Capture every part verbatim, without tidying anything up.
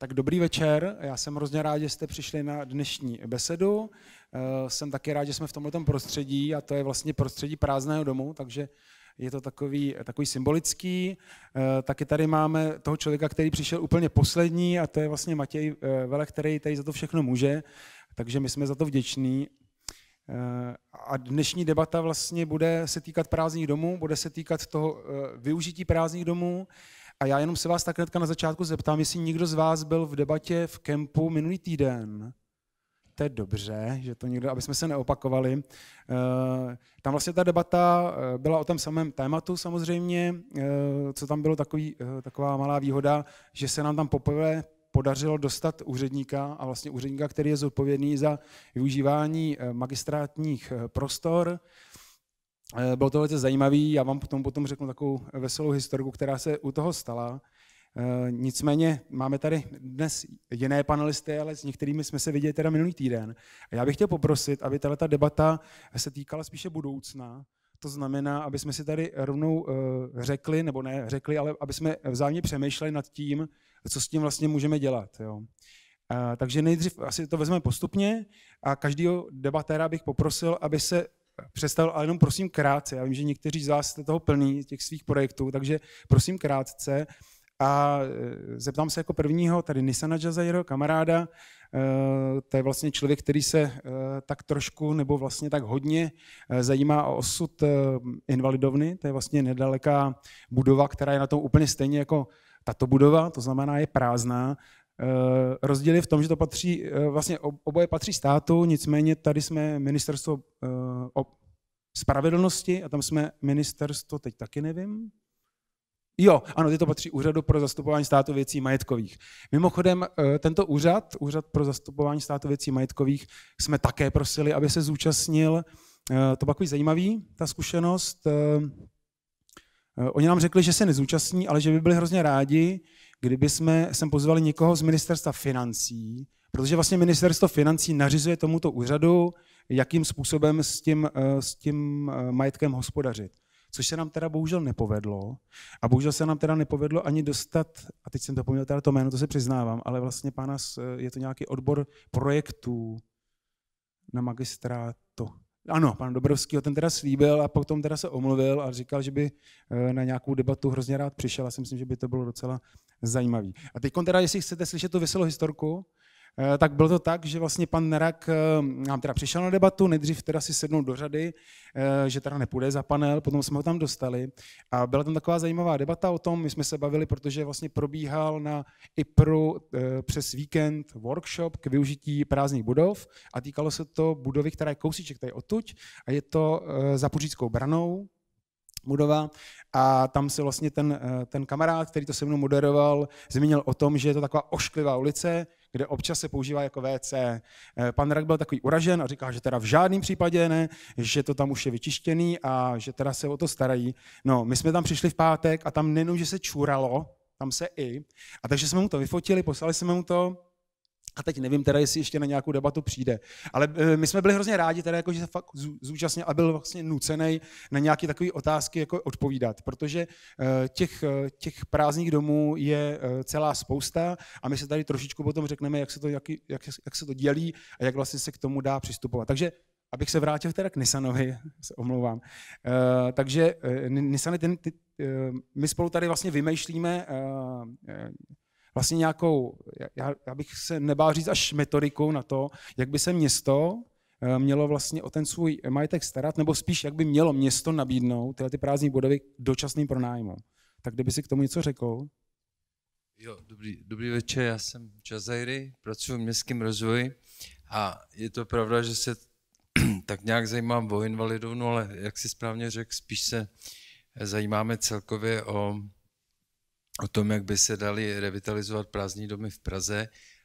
Tak dobrý večer, já jsem hrozně rád, že jste přišli na dnešní besedu. Jsem taky rád, že jsme v tomto prostředí a to je vlastně prostředí prázdného domu, takže je to takový, takový symbolický. Taky tady máme toho člověka, který přišel úplně poslední a to je vlastně Matěj Vele, který tady za to všechno může, takže my jsme za to vděční. A dnešní debata vlastně bude se týkat prázdných domů, bude se týkat toho využití prázdných domů. A já jenom se vás tak hnedka na začátku zeptám, jestli někdo z vás byl v debatě v kempu minulý týden. To je dobře, že to někdo, aby jsme se neopakovali. Tam vlastně ta debata byla o tom samém tématu samozřejmě, co tam bylo takový, taková malá výhoda, že se nám tam poprvé podařilo dostat úředníka a vlastně úředníka, který je zodpovědný za využívání magistrátních prostor. Bylo to velice zajímavý, já vám potom, potom řeknu takovou veselou historiku, která se u toho stala. Nicméně máme tady dnes jiné panelisty, ale s některými jsme se viděli teda minulý týden. A já bych chtěl poprosit, aby tato debata se týkala spíše budoucna. To znamená, aby jsme si tady rovnou řekli, nebo ne řekli, ale aby jsme vzájemně přemýšleli nad tím, co s tím vlastně můžeme dělat. Jo. Takže nejdřív asi to vezmeme postupně a každého debatéra bych poprosil, aby se představil, ale jenom prosím krátce. Já vím, že někteří z vás jste toho plní, těch svých projektů, takže prosím krátce. A zeptám se jako prvního tady Nisana Jazairo, kamaráda. To je vlastně člověk, který se tak trošku nebo vlastně tak hodně zajímá o osud invalidovny. To je vlastně nedaleká budova, která je na tom úplně stejně jako tato budova, to znamená je prázdná. Rozdíl je v tom, že to patří, vlastně oboje patří státu, nicméně tady jsme ministerstvo spravedlnosti a tam jsme ministerstvo, teď taky nevím. Jo, ano, ty to patří Úřadu pro zastupování státu věcí majetkových. Mimochodem, tento úřad, Úřad pro zastupování státu věcí majetkových, jsme také prosili, aby se zúčastnil. To bylo takový zajímavý, ta zkušenost. Oni nám řekli, že se nezúčastní, ale že by byli hrozně rádi, kdyby jsme sem pozvali někoho z ministerstva financí, protože vlastně ministerstvo financí nařizuje tomuto úřadu, jakým způsobem s tím, s tím majetkem hospodařit. Což se nám teda bohužel nepovedlo. A bohužel se nám teda nepovedlo ani dostat, a teď jsem to poměl teda to jméno, to se přiznávám, ale vlastně pána, je to nějaký odbor projektů na magistrátu. Ano, pan Dobrovský ho ten teda slíbil a potom teda se omluvil a říkal, že by na nějakou debatu hrozně rád přišel. Já si myslím, že by to bylo docela zajímavý. A teď teda, jestli chcete slyšet tu veselou historku, tak bylo to tak, že vlastně pan Nerak nám teda přišel na debatu, nejdřív teda si sednul do řady, že teda nepůjde za panel, potom jsme ho tam dostali a byla tam taková zajímavá debata o tom, my jsme se bavili, protože vlastně probíhal na I P R U přes víkend workshop k využití prázdných budov a týkalo se to budovy, která je kousíček tady odtuď a je to za Pořídskou branou budova a tam se vlastně ten, ten kamarád, který to se mnou moderoval, zmínil o tom, že je to taková ošklivá ulice, kde občas se používá jako V C. Pan Rak byl takový uražen a říkal, že teda v žádném případě ne, že to tam už je vyčištěný a že teda se o to starají. No, my jsme tam přišli v pátek a tam nejenom, že se čuralo, tam se i. A takže jsme mu to vyfotili, poslali jsme mu to. A teď nevím teda, jestli ještě na nějakou debatu přijde. Ale my jsme byli hrozně rádi, teda jako, že se fakt zúčastnil a byl vlastně nucený na nějaké takové otázky jako odpovídat, protože těch, těch prázdných domů je celá spousta a my se tady trošičku potom řekneme, jak se to, jak, jak, jak se to dělí a jak vlastně se k tomu dá přistupovat. Takže abych se vrátil teda k Nisanovi, se omlouvám. Uh, takže uh, Nisany, ten, ty, uh, my spolu tady vlastně vymýšlíme uh, vlastně nějakou, já, já bych se nebál říct až metodikou na to, jak by se město mělo vlastně o ten svůj majetek starat, nebo spíš, jak by mělo město nabídnout tyhle ty prázdné budovy dočasným pronájmu. Tak kdyby si k tomu něco řekl? Jo, dobrý, dobrý večer, já jsem Jazairi, pracuji v městském rozvoji a je to pravda, že se tak nějak zajímám o invalidovnu, ale jak si správně řekl, spíš se zajímáme celkově o o tom, jak by se dali revitalizovat prázdné domy v Praze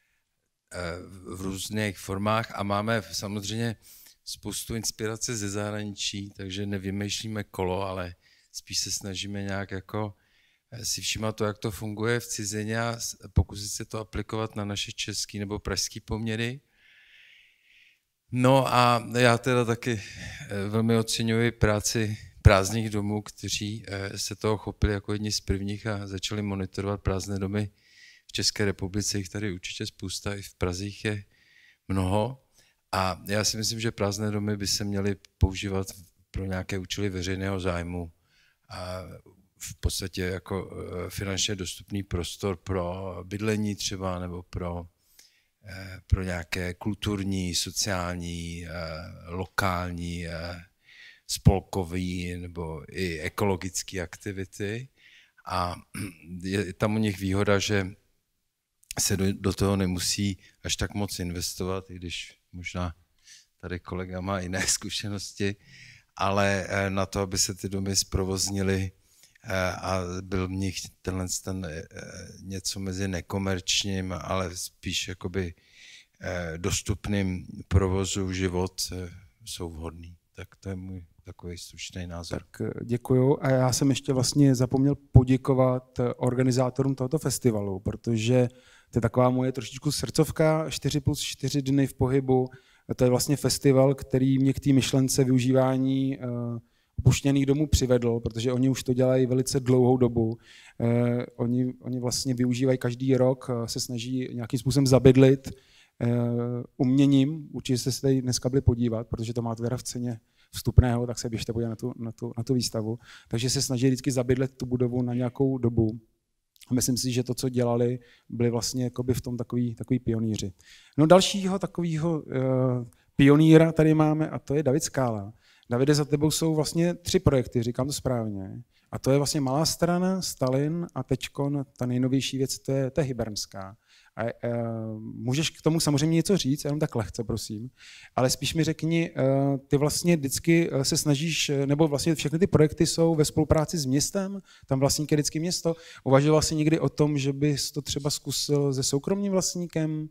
v různých formách a máme samozřejmě spoustu inspirace ze zahraničí, takže nevymýšlíme kolo, ale spíš se snažíme nějak jako si všímat to, jak to funguje v cizině a pokusit se to aplikovat na naše české nebo pražské poměry. No a já teda taky velmi oceňuji práci prázdných domů, kteří se toho chopili jako jedni z prvních a začali monitorovat prázdné domy v České republice jich tady určitě spousta, i v Praze jich je mnoho. A já si myslím, že prázdné domy by se měly používat pro nějaké účely veřejného zájmu. A v podstatě jako finančně dostupný prostor pro bydlení třeba, nebo pro, pro nějaké kulturní, sociální, lokální, spolkové nebo i ekologické aktivity. A je tam u nich výhoda, že se do, do toho nemusí až tak moc investovat, i když možná tady kolega má jiné zkušenosti, ale na to, aby se ty domy zprovoznily a byl v nich tenhle ten něco mezi nekomerčním, ale spíš jakoby dostupným provozu život, jsou vhodný. Tak to je můj takový stručný názor. Tak děkuju. A já jsem ještě vlastně zapomněl poděkovat organizátorům tohoto festivalu, protože to je taková moje trošičku srdcovka, čtyři plus čtyři dny v pohybu. To je vlastně festival, který mě k té myšlence využívání opuštěných domů přivedl, protože oni už to dělají velice dlouhou dobu. Oni, oni vlastně využívají každý rok, se snaží nějakým způsobem zabydlit uměním. Určitě jste se tady dneska byli podívat, protože to má teda v ceně vstupného, tak se běžte podívat na tu, na tu, na tu výstavu. Takže se snaží vždycky zabydlet tu budovu na nějakou dobu. Myslím si, že to, co dělali, byli vlastně jakoby v tom takový, takový pionýři. No dalšího takového uh, pionýra tady máme a to je David Skála. Davide, za tebou jsou vlastně tři projekty, říkám to správně. A to je vlastně Malá strana, Stalin a teďkon ta nejnovější věc, to je, to je Hybernská. A, uh, můžeš k tomu samozřejmě něco říct, jenom tak lehce, prosím, ale spíš mi řekni, uh, ty vlastně vždycky se snažíš, nebo vlastně všechny ty projekty jsou ve spolupráci s městem, tam vlastník je vždycky město. Uvažoval jsi někdy o tom, že bys to třeba zkusil se soukromým vlastníkem?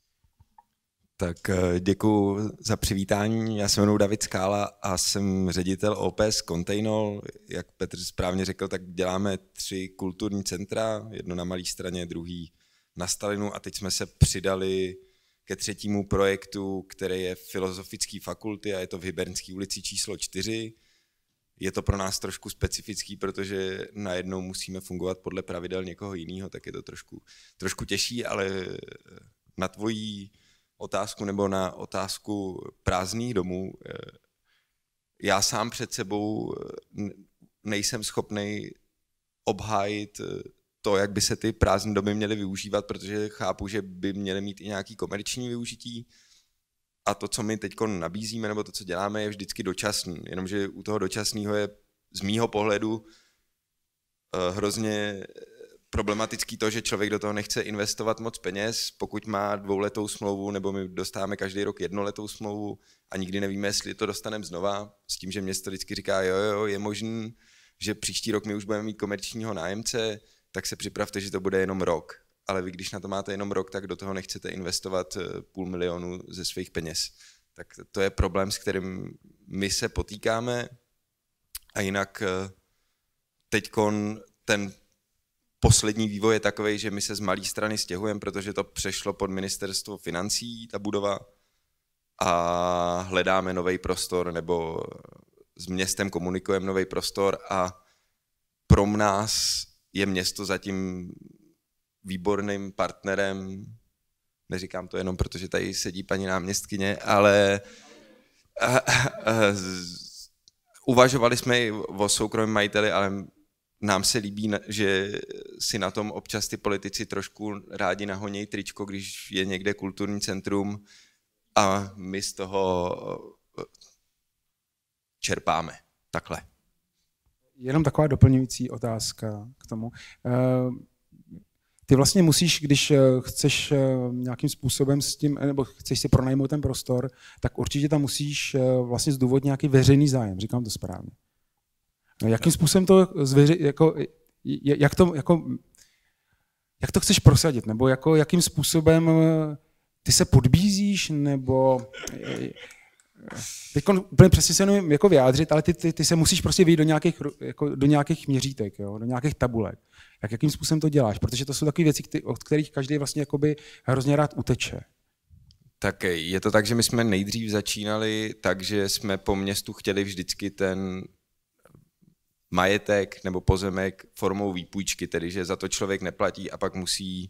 Tak děkuji za přivítání. Já se jmenuji David Skála a jsem ředitel O P S Kontejnol. Jak Petr správně řekl, tak děláme tři kulturní centra, jedno na Malé straně, druhý na Stalinu a teď jsme se přidali ke třetímu projektu, který je Filozofické fakulty a je to v Hybernské ulici číslo čtyři. Je to pro nás trošku specifický, protože najednou musíme fungovat podle pravidel někoho jiného, tak je to trošku, trošku těžší, ale na tvojí otázku nebo na otázku prázdných domů, já sám před sebou nejsem schopnej obhájit to, jak by se ty prázdné domy měly využívat, protože chápu, že by měly mít i nějaký komerční využití. A to, co my teď nabízíme, nebo to, co děláme, je vždycky dočasný. Jenomže u toho dočasného je z mýho pohledu hrozně problematický to, že člověk do toho nechce investovat moc peněz, pokud má dvouletou smlouvu, nebo my dostáváme každý rok jednoletou smlouvu a nikdy nevíme, jestli to dostaneme znova, s tím, že město vždycky říká, jo, jo, je možný, že příští rok my už budeme mít komerčního nájemce, tak se připravte, že to bude jenom rok. Ale vy, když na to máte jenom rok, tak do toho nechcete investovat půl milionu ze svých peněz. Tak to je problém, s kterým my se potýkáme. A jinak teďkon ten poslední vývoj je takový, že my se z Malé strany stěhujeme, protože to přešlo pod ministerstvo financí, ta budova, a hledáme nový prostor, nebo s městem komunikujeme nový prostor a pro nás je město zatím výborným partnerem, neříkám to jenom proto, že tady sedí paní náměstkyně, ale uvažovali jsme i o soukromém majiteli, ale nám se líbí, že si na tom občas ty politici trošku rádi nahonějí tričko, když je někde kulturní centrum a my z toho čerpáme. Takhle. Jenom taková doplňující otázka k tomu. Ty vlastně musíš, když chceš nějakým způsobem s tím, nebo chceš si pronajmout ten prostor, tak určitě tam musíš vlastně zdůvodnit nějaký veřejný zájem, říkám to správně. Jakým způsobem to zveři, jako, jak to, jako, jak to chceš prosadit, nebo jako, jakým způsobem ty se podbízíš, nebo teď úplně přesně se jenom jako vyjádřit, ale ty, ty, ty se musíš prostě vyjít do nějakých, jako, do nějakých měřítek, jo, do nějakých tabulek. Jak, jakým způsobem to děláš? Protože to jsou takové věci, od kterých každý vlastně jakoby hrozně rád uteče. Tak je to tak, že my jsme nejdřív začínali tak, že jsme po městu chtěli vždycky ten majetek nebo pozemek formou výpůjčky, tedy že za to člověk neplatí a pak musí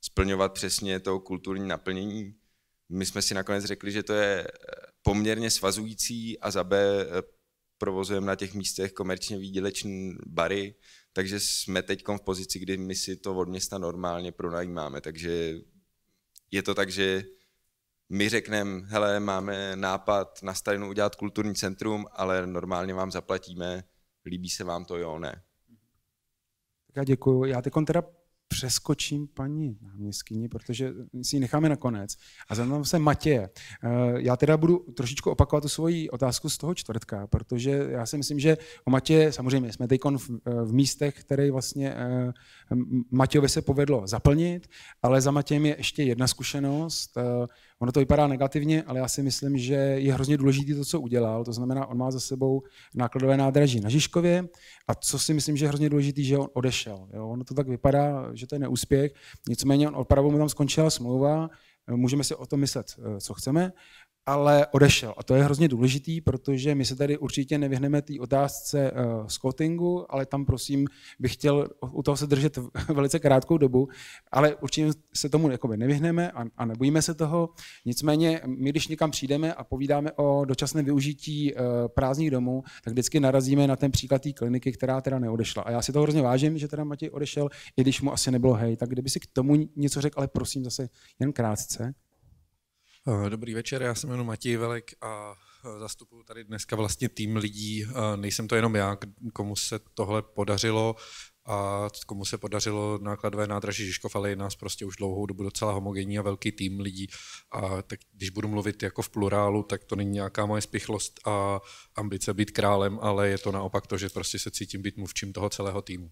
splňovat přesně to kulturní naplnění. My jsme si nakonec řekli, že to je poměrně svazující a za B provozujeme na těch místech komerčně výdělečné bary, takže jsme teď v pozici, kdy my si to od města normálně pronajímáme. Takže je to tak, že my řekneme, hele, máme nápad na Stalinu udělat kulturní centrum, ale normálně vám zaplatíme, líbí se vám to, jo, ne. Tak já děkuju. Já teď teda přeskočím paní náměstkyni, protože si ji necháme nakonec. A zeptám se Matěje. Já teda budu trošičku opakovat tu svoji otázku z toho čtvrtka, protože já si myslím, že o Matěje, samozřejmě jsme teď v, v místech, které vlastně Matějovi se povedlo zaplnit, ale za Matějem je ještě jedna zkušenost. Ono to vypadá negativně, ale já si myslím, že je hrozně důležité to, co udělal. To znamená, on má za sebou nákladové nádraží na Žižkově a co si myslím, že je hrozně důležité, že on odešel. Jo? Ono to tak vypadá, že to je neúspěch. Nicméně on opravdu mu tam skončila smlouva, můžeme si o tom myslet, co chceme, ale odešel. A to je hrozně důležitý, protože my se tady určitě nevyhneme té otázce uh, scoutingu, ale tam prosím bych chtěl u toho se držet velice krátkou dobu, ale určitě se tomu jakoby nevyhneme a, a nebojíme se toho. Nicméně my, když někam přijdeme a povídáme o dočasném využití uh, prázdných domů, tak vždycky narazíme na ten příklad té kliniky, která teda neodešla. A já si to hrozně vážím, že teda Matěj odešel, i když mu asi nebylo hej. Tak kdyby si k tomu něco řekl, ale prosím zase jen krátce. Dobrý večer, já se jmenuji Matěj Velek a zastupuji tady dneska vlastně tým lidí. Nejsem to jenom já, komu se tohle podařilo a komu se podařilo nákladové nádraží Žižkov, ale je nás prostě už dlouhou dobu docela homogenní a velký tým lidí. A tak když budu mluvit jako v plurálu, tak to není nějaká moje spichlost a ambice být králem, ale je to naopak to, že prostě se cítím být mluvčím toho celého týmu.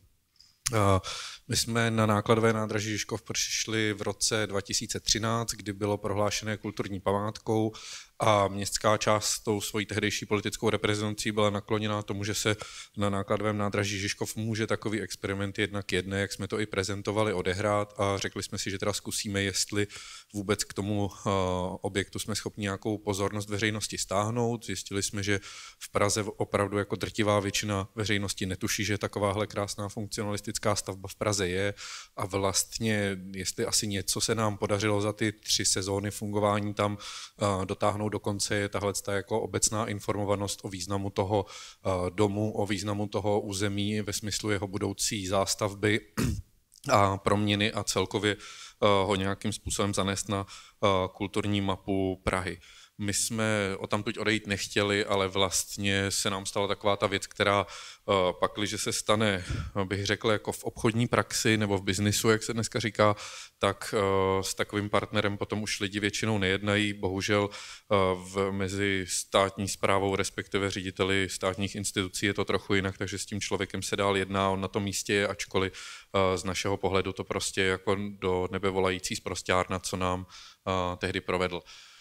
My jsme na nákladové nádraží Žižkov přišli v roce dva tisíce třináct, kdy bylo prohlášené kulturní památkou a městská část tou svojí tehdejší politickou reprezentací byla nakloněná tomu, že se na nákladovém nádraží Žižkov může takový experiment jednak jedné, jak jsme to i prezentovali, odehrát a řekli jsme si, že teda zkusíme, jestli vůbec k tomu objektu jsme schopni nějakou pozornost veřejnosti stáhnout. Zjistili jsme, že v Praze opravdu jako drtivá většina veřejnosti netuší, že takováhle krásná funkcionalistická stavba v Praze je a vlastně, jestli asi něco se nám podařilo za ty tři sezóny fungování tam dotáhnout do konce, je tahle jako obecná informovanost o významu toho domu, o významu toho území ve smyslu jeho budoucí zástavby a proměny a celkově ho nějakým způsobem zanést na kulturní mapu Prahy. My jsme o tamtuť odejít nechtěli, ale vlastně se nám stala taková ta věc, která pakliže se stane, bych řekl, jako v obchodní praxi nebo v biznisu, jak se dneska říká, tak s takovým partnerem potom už lidi většinou nejednají. Bohužel v, mezi státní správou, respektive řediteli státních institucí je to trochu jinak, takže s tím člověkem se dál jedná, on na tom místě je, ačkoliv z našeho pohledu to prostě jako do nebe volající sprosťárna, co nám tehdy provedl.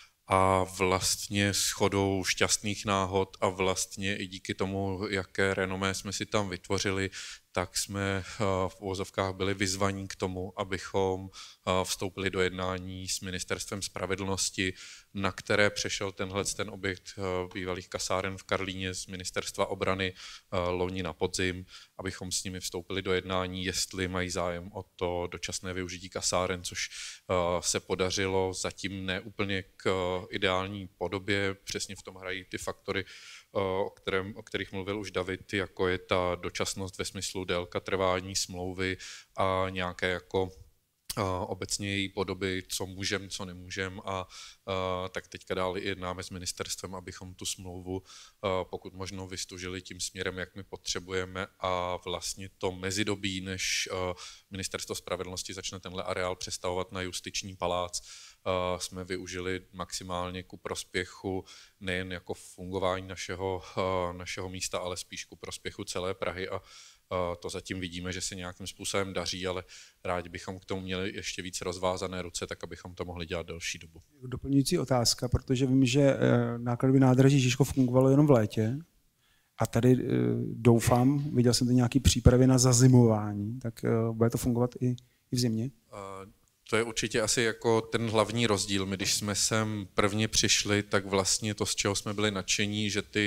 A vlastně shodou šťastných náhod a vlastně i díky tomu, jaké renomé jsme si tam vytvořili, tak jsme v uvozovkách byli vyzvaní k tomu, abychom vstoupili do jednání s Ministerstvem spravedlnosti, na které přešel tenhle ten objekt bývalých kasáren v Karlíně z Ministerstva obrany loni na podzim, abychom s nimi vstoupili do jednání, jestli mají zájem o to dočasné využití kasáren, což se podařilo zatím ne úplně k ideální podobě, přesně v tom hrají ty faktory, O, kterém, o kterých mluvil už David, jako je ta dočasnost ve smyslu délka trvání smlouvy a nějaké jako a, obecně její podoby, co můžem, co nemůžem a, a tak teďka dál jednáme s ministerstvem, abychom tu smlouvu a, pokud možno vystužili tím směrem, jak my potřebujeme a vlastně to mezidobí, než a, Ministerstvo spravedlnosti začne tenhle areál přestavovat na justiční palác, Uh, jsme využili maximálně ku prospěchu nejen jako fungování našeho, uh, našeho místa, ale spíš ku prospěchu celé Prahy a uh, to zatím vidíme, že se nějakým způsobem daří, ale rádi bychom k tomu měli ještě víc rozvázané ruce, tak abychom to mohli dělat delší dobu. Doplňující otázka, protože vím, že nákladové nádraží Žižkov fungovalo jenom v létě a tady doufám, viděl jsem tady nějaké přípravy na zazimování, tak bude to fungovat i, i v zimě? Uh, To je určitě asi jako ten hlavní rozdíl. My, když jsme sem prvně přišli, tak vlastně to, z čeho jsme byli nadšení, že ty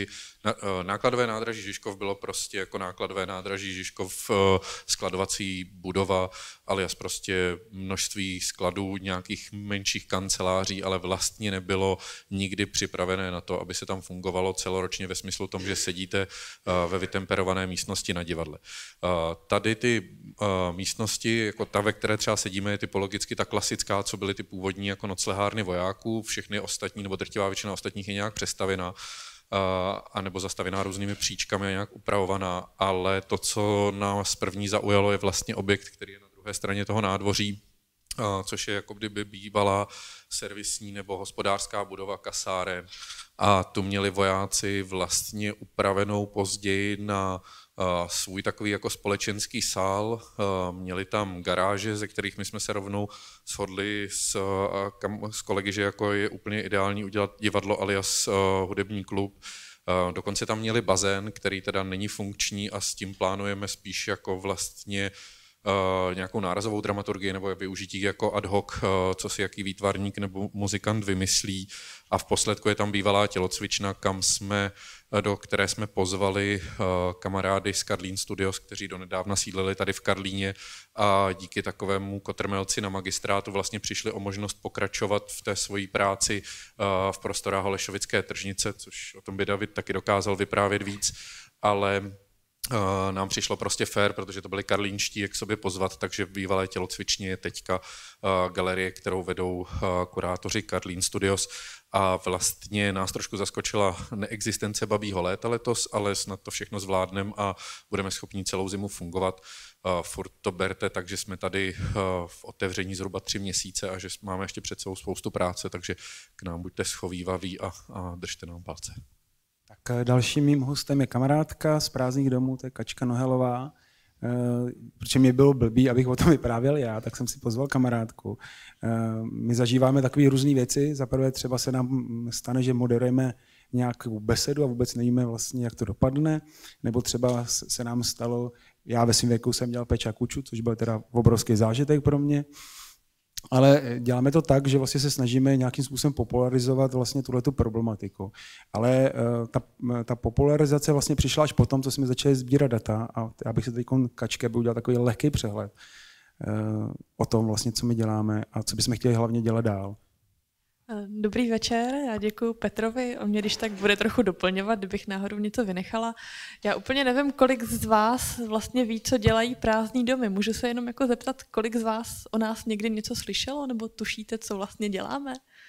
Nákladové nádraží Žižkov bylo prostě jako nákladové nádraží Žižkov skladovací budova, alias prostě množství skladů, nějakých menších kanceláří, ale vlastně nebylo nikdy připravené na to, aby se tam fungovalo celoročně ve smyslu tom, že sedíte ve vytemperované místnosti na divadle. Tady ty místnosti, jako ta, ve které třeba sedíme, je typologicky ta klasická, co byly ty původní jako noclehárny vojáků, všechny ostatní, nebo drtivá většina ostatních je nějak přestavěná, a nebo zastavěná různými příčkami a nějak upravovaná, ale to, co nás první zaujalo, je vlastně objekt, který je na druhé straně toho nádvoří, což je jako kdyby bývalá servisní nebo hospodářská budova kasáren. A tu měli vojáci vlastně upravenou později na svůj takový jako společenský sál. Měli tam garáže, ze kterých my jsme se rovnou shodli s, s kolegy, že jako je úplně ideální udělat divadlo alias hudební klub. Dokonce tam měli bazén, který teda není funkční a s tím plánujeme spíš jako vlastně Uh, nějakou nárazovou dramaturgii nebo využití jako ad hoc, uh, co si jaký výtvarník nebo muzikant vymyslí. A v posledku je tam bývalá tělocvična, kam jsme, do které jsme pozvali uh, kamarády z Karlín Studios, kteří donedávna sídlili tady v Karlíně a díky takovému kotrmelci na magistrátu vlastně přišli o možnost pokračovat v té svojí práci uh, v prostorách Holešovické tržnice, což o tom by David taky dokázal vyprávět víc, ale Uh, nám přišlo prostě fér, protože to byli karlínští, jak sobě pozvat, takže v bývalé tělocvičně je teďka uh, galerie, kterou vedou uh, kurátoři Karlín Studios a vlastně nás trošku zaskočila neexistence Babího léta letos, ale snad to všechno zvládneme a budeme schopni celou zimu fungovat. Uh, furt to berte, takže jsme tady uh, v otevření zhruba tři měsíce a že máme ještě před sebou spoustu práce, takže k nám buďte schovývaví a, a držte nám palce. Tak dalším mým hostem je kamarádka z Prázdných domů, to je Kačka Nohelová. Protože mě bylo blbý, abych o tom vyprávěl já, tak jsem si pozval kamarádku. My zažíváme takové různé věci. Za prvé třeba se nám stane, že moderujeme nějakou besedu a vůbec nevíme vlastně, jak to dopadne. Nebo třeba se nám stalo, já ve svém věku jsem dělal Peča Kuču, což byl teda obrovský zážitek pro mě. Ale děláme to tak, že vlastně se snažíme nějakým způsobem popularizovat vlastně tuhletu problematiku. Ale uh, ta, ta popularizace vlastně přišla až potom, co jsme začali sbírat data a já bych se teď Kačke by udělal takový lehký přehled uh, o tom vlastně, co my děláme a co bychom chtěli hlavně dělat dál. Dobrý večer, já děkuji Petrovi, on mě když tak bude trochu doplňovat, kdybych náhodou něco vynechala. Já úplně nevím, kolik z vás vlastně ví, co dělají prázdný domy. Můžu se jenom jako zeptat, kolik z vás o nás někdy něco slyšelo, nebo tušíte, co vlastně děláme?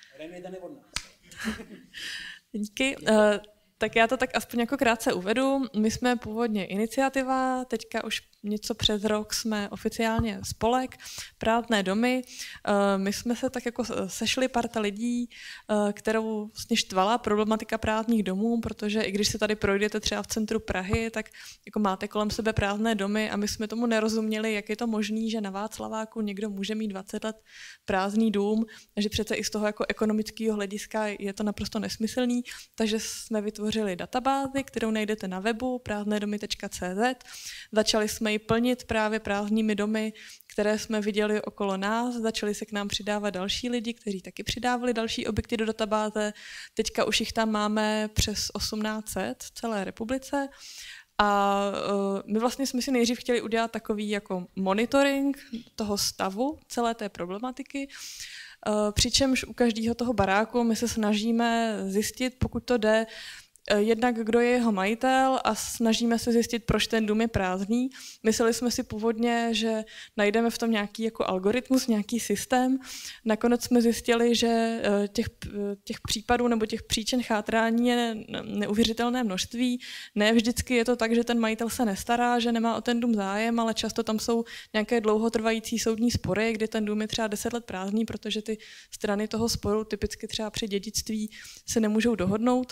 Díky. Tak já to tak aspoň jako krátce uvedu. My jsme původně iniciativa, teďka už něco přes rok jsme oficiálně spolek, Prázdné domy. My jsme se tak jako sešli parta lidí, kterou vlastně štvala problematika prázdných domů, protože i když se tady projdete třeba v centru Prahy, tak jako máte kolem sebe prázdné domy a my jsme tomu nerozuměli, jak je to možné, že na Václaváku někdo může mít dvacet let prázdný dům, že přece i z toho jako ekonomického hlediska je to naprosto nesmyslný, takže jsme vytvořili databázi, kterou najdete na webu prázdnédomy tečka cé zet. Začali jsme ji plnit právě prázdnými domy, které jsme viděli okolo nás. Začali se k nám přidávat další lidi, kteří taky přidávali další objekty do databáze. Teďka už jich tam máme přes osmnáct set v celé republice. A uh, my vlastně jsme si nejdřív chtěli udělat takový jako monitoring toho stavu celé té problematiky, uh, přičemž u každého toho baráku my se snažíme zjistit, pokud to jde, jednak kdo je jeho majitel a snažíme se zjistit, proč ten dům je prázdný. Mysleli jsme si původně, že najdeme v tom nějaký jako algoritmus, nějaký systém. Nakonec jsme zjistili, že těch, těch případů nebo těch příčin chátrání je neuvěřitelné množství. Ne vždycky je to tak, že ten majitel se nestará, že nemá o ten dům zájem, ale často tam jsou nějaké dlouhotrvající soudní spory, kdy ten dům je třeba deset let prázdný, protože ty strany toho sporu typicky třeba při dědictví se nemůžou dohodnout.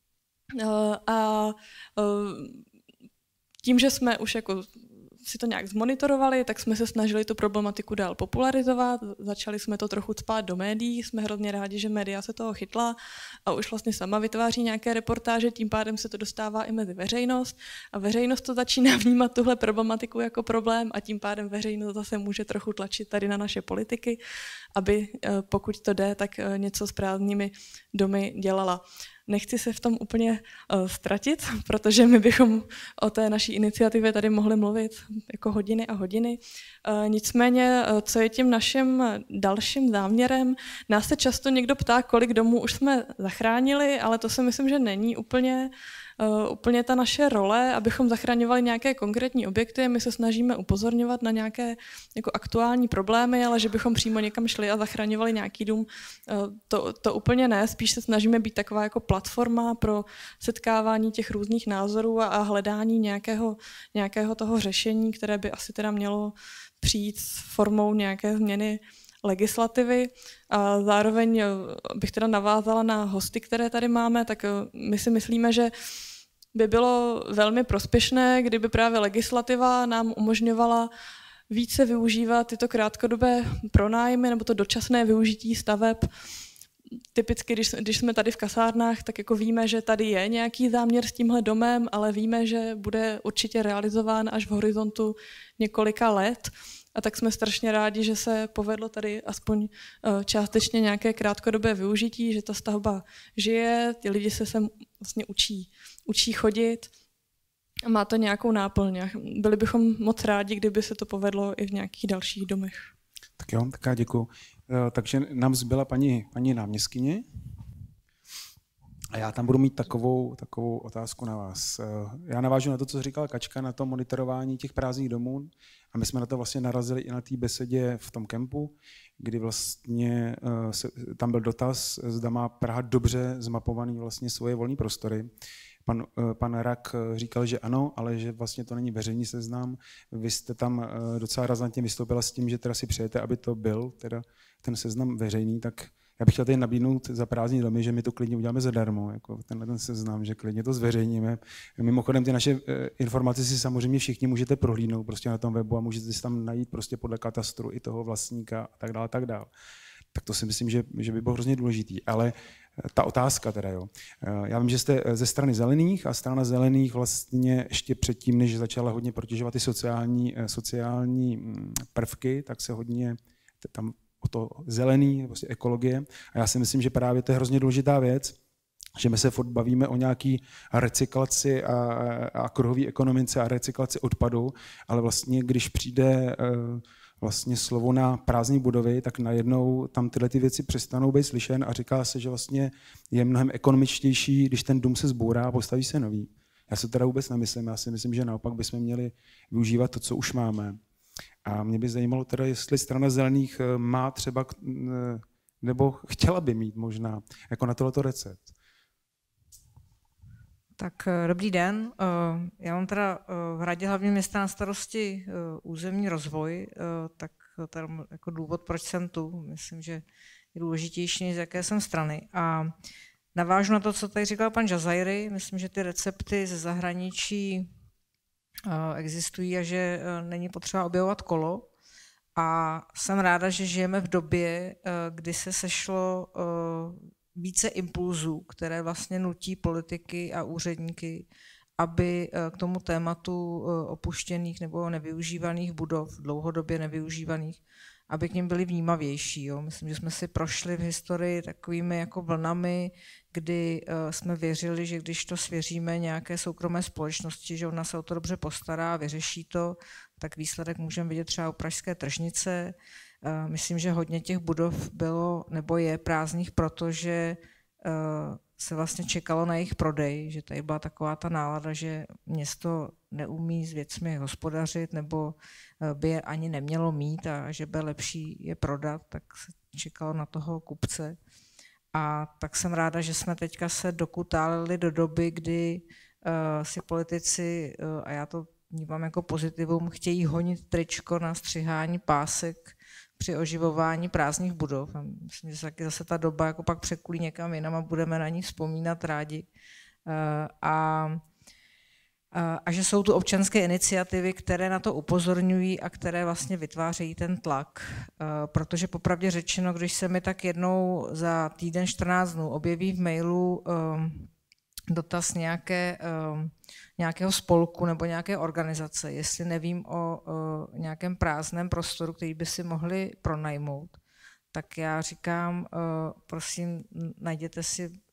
A tím, že jsme už jako si to nějak zmonitorovali, tak jsme se snažili tu problematiku dál popularizovat, začali jsme to trochu cpát do médií, jsme hrozně rádi, že média se toho chytla a už vlastně sama vytváří nějaké reportáže, tím pádem se to dostává i mezi veřejnost a veřejnost to začíná vnímat tuhle problematiku jako problém a tím pádem veřejnost zase může trochu tlačit tady na naše politiky, aby pokud to jde, tak něco s prázdnými domy dělala. nechci se v tom úplně uh, ztratit, protože my bychom o té naší iniciativě tady mohli mluvit jako hodiny a hodiny. Uh, nicméně, uh, co je tím naším dalším záměrem, nás se často někdo ptá, kolik domů už jsme zachránili, ale to si myslím, že není úplně Uh, úplně ta naše role, abychom zachraňovali nějaké konkrétní objekty. My se snažíme upozorňovat na nějaké jako aktuální problémy, ale že bychom přímo někam šli a zachraňovali nějaký dům, uh, to, to úplně ne. Spíš se snažíme být taková jako platforma pro setkávání těch různých názorů a, a hledání nějakého, nějakého toho řešení, které by asi teda mělo přijít s formou nějaké změny legislativy. A zároveň bych teda navázala na hosty, které tady máme, tak my si myslíme, že by bylo velmi prospěšné, kdyby právě legislativa nám umožňovala více využívat tyto krátkodobé pronájmy nebo to dočasné využití staveb. Typicky, když, když jsme tady v kasárnách, tak jako víme, že tady je nějaký záměr s tímhle domem, ale víme, že bude určitě realizován až v horizontu několika let. A tak jsme strašně rádi, že se povedlo tady aspoň částečně nějaké krátkodobé využití, že ta stavba žije, ty lidi se sem vlastně učí, učí chodit a má to nějakou náplň. Byli bychom moc rádi, kdyby se to povedlo i v nějakých dalších domech. Tak jo, tak já děkuju. Takže nám zbyla paní, paní náměstkyně. A já tam budu mít takovou, takovou otázku na vás. Já navážu na to, co říkala Kačka, na to monitorování těch prázdných domů. A my jsme na to vlastně narazili i na té besedě v tom kempu, kdy vlastně se, tam byl dotaz, zda má Praha dobře zmapovaný vlastně svoje volné prostory. Pan, pan Rak říkal, že ano, ale že vlastně to není veřejný seznam. Vy jste tam docela razantně vystoupila s tím, že teda si přejete, aby to byl teda ten seznam veřejný, tak já bych chtěl tady nabídnout za prázdný domy, že my to klidně uděláme zadarmo, jako tenhle ten seznam, že klidně to zveřejníme. Mimochodem ty naše informace si samozřejmě všichni můžete prohlídnout prostě na tom webu a můžete si tam najít prostě podle katastru i toho vlastníka a tak dále, tak dále. Tak to si myslím, že, že by bylo hrozně důležitý. Ale ta otázka teda, jo. Já vím, že jste ze strany zelených a strana zelených vlastně ještě předtím, než začala hodně protěžovat ty sociální, sociální prvky, tak se hodně tam o to zelený, prostě ekologie. A já si myslím, že právě to je hrozně důležitá věc, že my se furt bavíme o nějaký recyklaci a, a kruhové ekonomice a recyklaci odpadu, ale vlastně, když přijde vlastně slovo na prázdné budovy, tak najednou tam tyhle ty věci přestanou být slyšen a říká se, že vlastně je mnohem ekonomičtější, když ten dům se zbourá a postaví se nový. Já se teda vůbec nemyslím, já si myslím, že naopak bychom měli využívat to, co už máme. A mě by zajímalo teda, jestli strana zelených má třeba, nebo chtěla by mít možná, jako na tohleto recept. Tak dobrý den. Já mám teda v Radě hlavního města na starosti územní rozvoj, tak teda jako důvod, proč jsem tu, myslím, že je důležitější, z jaké jsem strany. A navážu na to, co tady říkal pan Jazajry, myslím, že ty recepty ze zahraničí existují a že není potřeba objevovat kolo. A jsem ráda, že žijeme v době, kdy se sešlo více impulzů, které vlastně nutí politiky a úředníky, aby k tomu tématu opuštěných nebo nevyužívaných budov, dlouhodobě nevyužívaných, aby k něm byli vnímavější. Jo. Myslím, že jsme si prošli v historii takovými jako vlnami, kdy jsme věřili, že když to svěříme nějaké soukromé společnosti, že ona se o to dobře postará a vyřeší to, tak výsledek můžeme vidět třeba u pražské tržnice. Myslím, že hodně těch budov bylo nebo je prázdných, protože se vlastně čekalo na jejich prodej, že tady byla taková ta nálada, že město neumí s věcmi hospodařit nebo by je ani nemělo mít a že by lepší je prodat, tak se čekalo na toho kupce. A tak jsem ráda, že jsme teďka se dokutálili do doby, kdy si politici, a já to vnímám jako pozitivum, chtějí honit tričko na střihání pásek při oživování prázdných budov. A myslím, že se taky zase ta doba jako pak překulí někam jinam a budeme na ní vzpomínat rádi. A, a že jsou tu občanské iniciativy, které na to upozorňují a které vlastně vytvářejí ten tlak. Protože popravdě řečeno, když se mi tak jednou za týden čtrnáct dnů objeví v mailu dotaz nějaké, nějakého spolku nebo nějaké organizace, jestli nevím o nějakém prázdném prostoru, který by si mohli pronajmout, tak já říkám, prosím, najděte si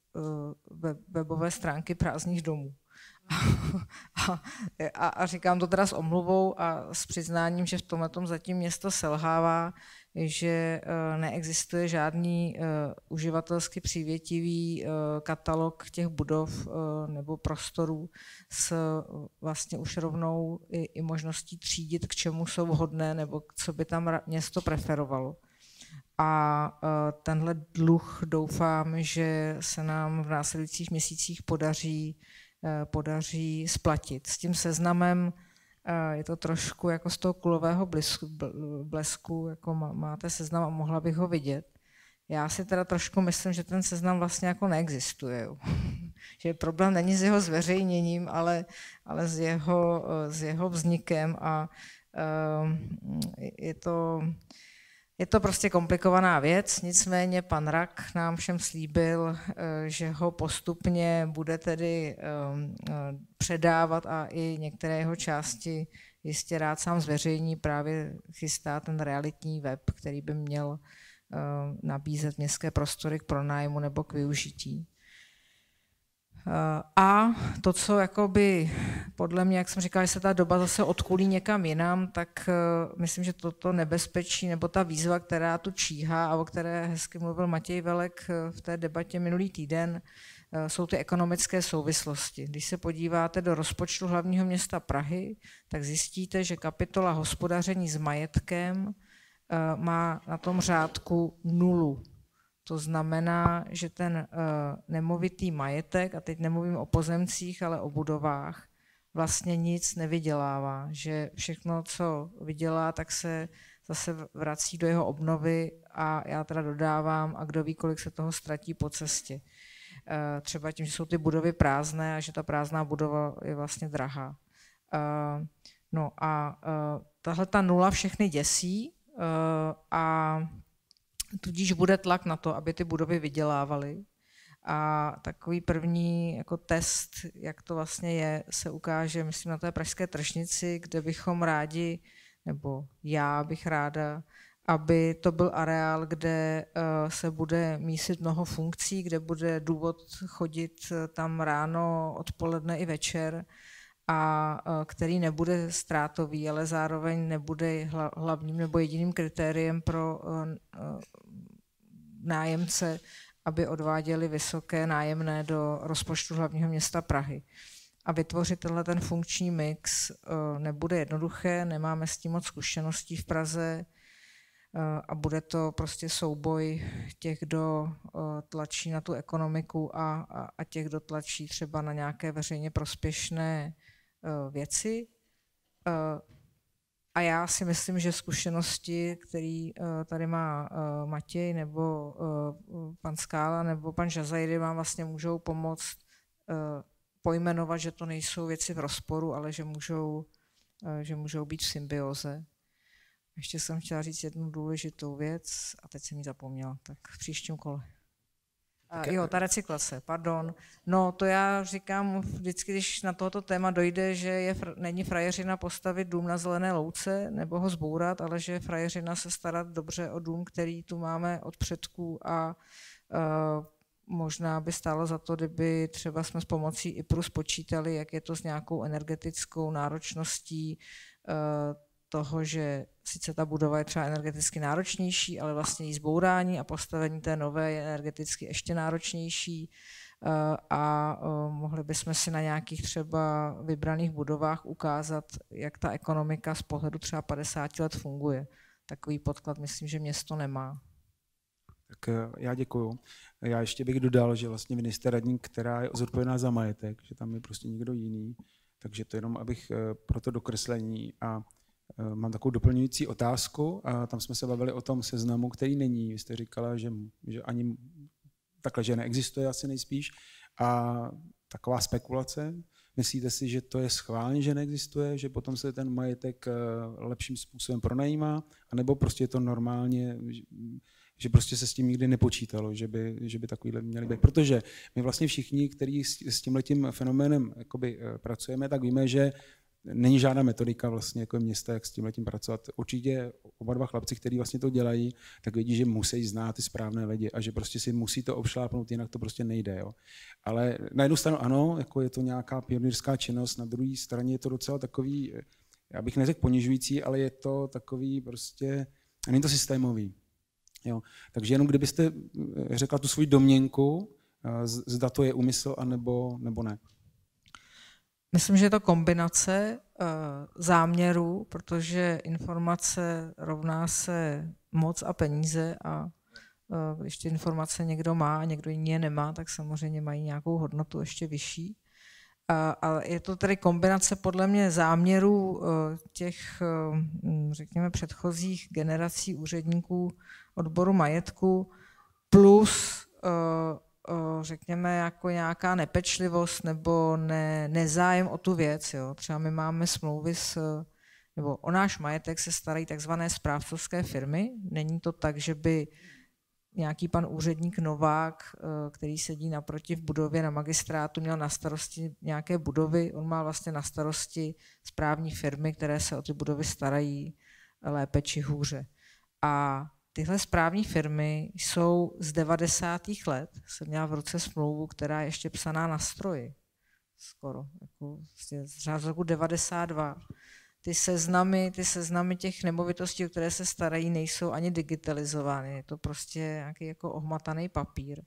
webové stránky prázdných domů. A, a, a říkám to teda s omluvou a s přiznáním, že v tomhletom zatím město selhává, že neexistuje žádný uh, uživatelsky přívětivý uh, katalog těch budov uh, nebo prostorů s uh, vlastně už rovnou i, i možností třídit, k čemu jsou vhodné nebo co by tam město preferovalo. A uh, tenhle dluh doufám, že se nám v následujících měsících podaří podaří splatit. S tím seznamem je to trošku jako z toho kulového blesku, blesku jako máte seznam a mohla bych ho vidět. Já si teda trošku myslím, že ten seznam vlastně jako neexistuje. Že problém není s jeho zveřejněním, ale, ale s, jeho, s jeho vznikem a je to... Je to prostě komplikovaná věc, nicméně pan Rak nám všem slíbil, že ho postupně bude tedy předávat a i některé jeho části jistě rád sám zveřejní, právě chystá ten realitní web, který by měl nabízet městské prostory k pronájmu nebo k využití. A to, co jakoby podle mě, jak jsem říkala, že se ta doba zase odkulí někam jinam, tak myslím, že toto nebezpečí nebo ta výzva, která tu číhá a o které hezky mluvil Matěj Velek v té debatě minulý týden, jsou ty ekonomické souvislosti. Když se podíváte do rozpočtu hlavního města Prahy, tak zjistíte, že kapitola hospodaření s majetkem má na tom řádku nulu. To znamená, že ten uh, nemovitý majetek, a teď nemluvím o pozemcích, ale o budovách, vlastně nic nevydělává. Že všechno, co vydělá, tak se zase vrací do jeho obnovy a já teda dodávám, a kdo ví, kolik se toho ztratí po cestě. Uh, třeba tím, že jsou ty budovy prázdné a že ta prázdná budova je vlastně drahá. Uh, no a uh, tahle ta nula všechny děsí uh, a tudíž bude tlak na to, aby ty budovy vydělávaly. A takový první jako test, jak to vlastně je, se ukáže, myslím, na té pražské tržnici, kde bychom rádi, nebo já bych ráda, aby to byl areál, kde se bude mísit mnoho funkcí, kde bude důvod chodit tam ráno, odpoledne i večer, a který nebude ztrátový, ale zároveň nebude hlavním nebo jediným kritériem pro nájemce, aby odváděli vysoké nájemné do rozpočtu hlavního města Prahy. A vytvořit tenhle ten funkční mix nebude jednoduché, nemáme s tím moc zkušeností v Praze a bude to prostě souboj těch, kdo tlačí na tu ekonomiku a, a, a těch, kdo tlačí třeba na nějaké veřejně prospěšné věci. A já si myslím, že zkušenosti, které tady má Matěj nebo pan Skála nebo pan Žazajry, vám vlastně můžou pomoct pojmenovat, že to nejsou věci v rozporu, ale že můžou, že můžou být v symbioze. Ještě jsem chtěla říct jednu důležitou věc a teď jsem ji zapomněla, tak v příštím kole. A jo, ta recyklace, pardon. No to já říkám vždycky, když na tohoto téma dojde, že je, není frajeřina postavit dům na zelené louce nebo ho zbourat, ale že je frajeřina se starat dobře o dům, který tu máme od předků a uh, možná by stálo za to, kdyby třeba jsme s pomocí I P R U spočítali, jak je to s nějakou energetickou náročností uh, toho, že sice ta budova je třeba energeticky náročnější, ale vlastně její zbourání a postavení té nové je energeticky ještě náročnější a mohli bychom si na nějakých třeba vybraných budovách ukázat, jak ta ekonomika z pohledu třeba padesáti let funguje. Takový podklad myslím, že město nemá. Tak já děkuju. Já ještě bych dodal, že vlastně minister radník, která je zodpovědná za majetek, že tam je prostě někdo jiný, takže to jenom, abych pro to dokreslení a mám takovou doplňující otázku a tam jsme se bavili o tom seznamu, který není. Vy jste říkala, že, že ani takhle, že neexistuje asi nejspíš. A taková spekulace, myslíte si, že to je schválně, že neexistuje, že potom se ten majetek lepším způsobem pronajímá, anebo prostě je to normálně, že prostě se s tím nikdy nepočítalo, že by, že by takovýhle měli být. Protože my vlastně všichni, kteří s tímhletím fenoménem jakoby pracujeme, tak víme, že není žádná metodika vlastně jako města, jak s tímhletím pracovat. Určitě oba dva chlapci, kteří vlastně to dělají, tak vidí, že musí znát ty správné lidi a že prostě si musí to obšlápnout, jinak to prostě nejde. Jo. Ale na jednu stranu ano, jako je to nějaká pionýrská činnost, na druhé straně je to docela takový, já bych neřekl ponižující, ale je to takový prostě, a není to systémový. Jo. Takže jenom kdybyste řekla tu svou domněnku, zda to je úmysl, anebo, nebo ne. Myslím, že je to kombinace uh, záměrů, protože informace rovná se moc a peníze a uh, když ty informace někdo má a někdo jiný je nemá, tak samozřejmě mají nějakou hodnotu ještě vyšší. A, a je to tedy kombinace podle mě záměrů uh, těch, uh, řekněme, předchozích generací úředníků odboru majetku plus uh, řekněme, jako nějaká nepečlivost nebo ne, nezájem o tu věc. Jo. Třeba my máme smlouvy s, nebo o náš majetek se starají takzvané správcovské firmy. Není to tak, že by nějaký pan úředník Novák, který sedí naproti v budově na magistrátu, měl na starosti nějaké budovy. On má vlastně na starosti správní firmy, které se o ty budovy starají lépe či hůře. A tyhle správní firmy jsou z devadesátých let. Jsem měla v ruce smlouvu, která je ještě psaná na stroji. Skoro. Jako z roku devadesát dva. Ty seznamy, ty seznamy těch nemovitostí, o které se starají, nejsou ani digitalizovány. Je to prostě nějaký jako ohmataný papír.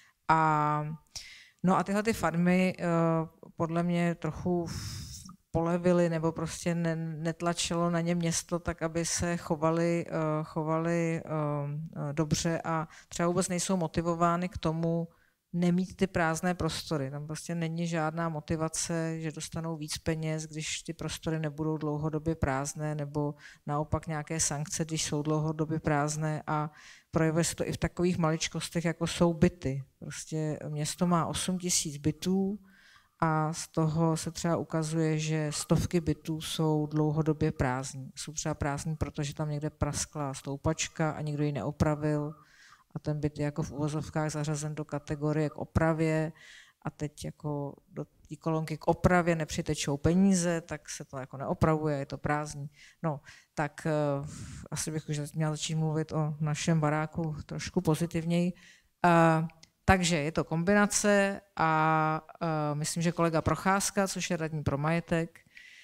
A, no a tyhle ty firmy podle mě trochu polevili nebo prostě ne, netlačilo na ně město tak, aby se chovali, uh, chovali uh, dobře a třeba vůbec nejsou motivovány k tomu nemít ty prázdné prostory. Tam prostě není žádná motivace, že dostanou víc peněz, když ty prostory nebudou dlouhodobě prázdné, nebo naopak nějaké sankce, když jsou dlouhodobě prázdné a projevuje se to i v takových maličkostech, jako jsou byty. Prostě město má osm tisíc bytů, a z toho se třeba ukazuje, že stovky bytů jsou dlouhodobě prázdní. Jsou třeba prázdní, protože tam někde praskla stoupačka a nikdo ji neopravil a ten byt je jako v uvozovkách zařazen do kategorie k opravě a teď jako do té kolonky k opravě nepřitečou peníze, tak se to jako neopravuje, je to prázdný. No, tak uh, asi bych už měla začít mluvit o našem baráku trošku pozitivněji. Uh, Takže je to kombinace a uh, myslím, že kolega Procházka, což je radní pro majetek,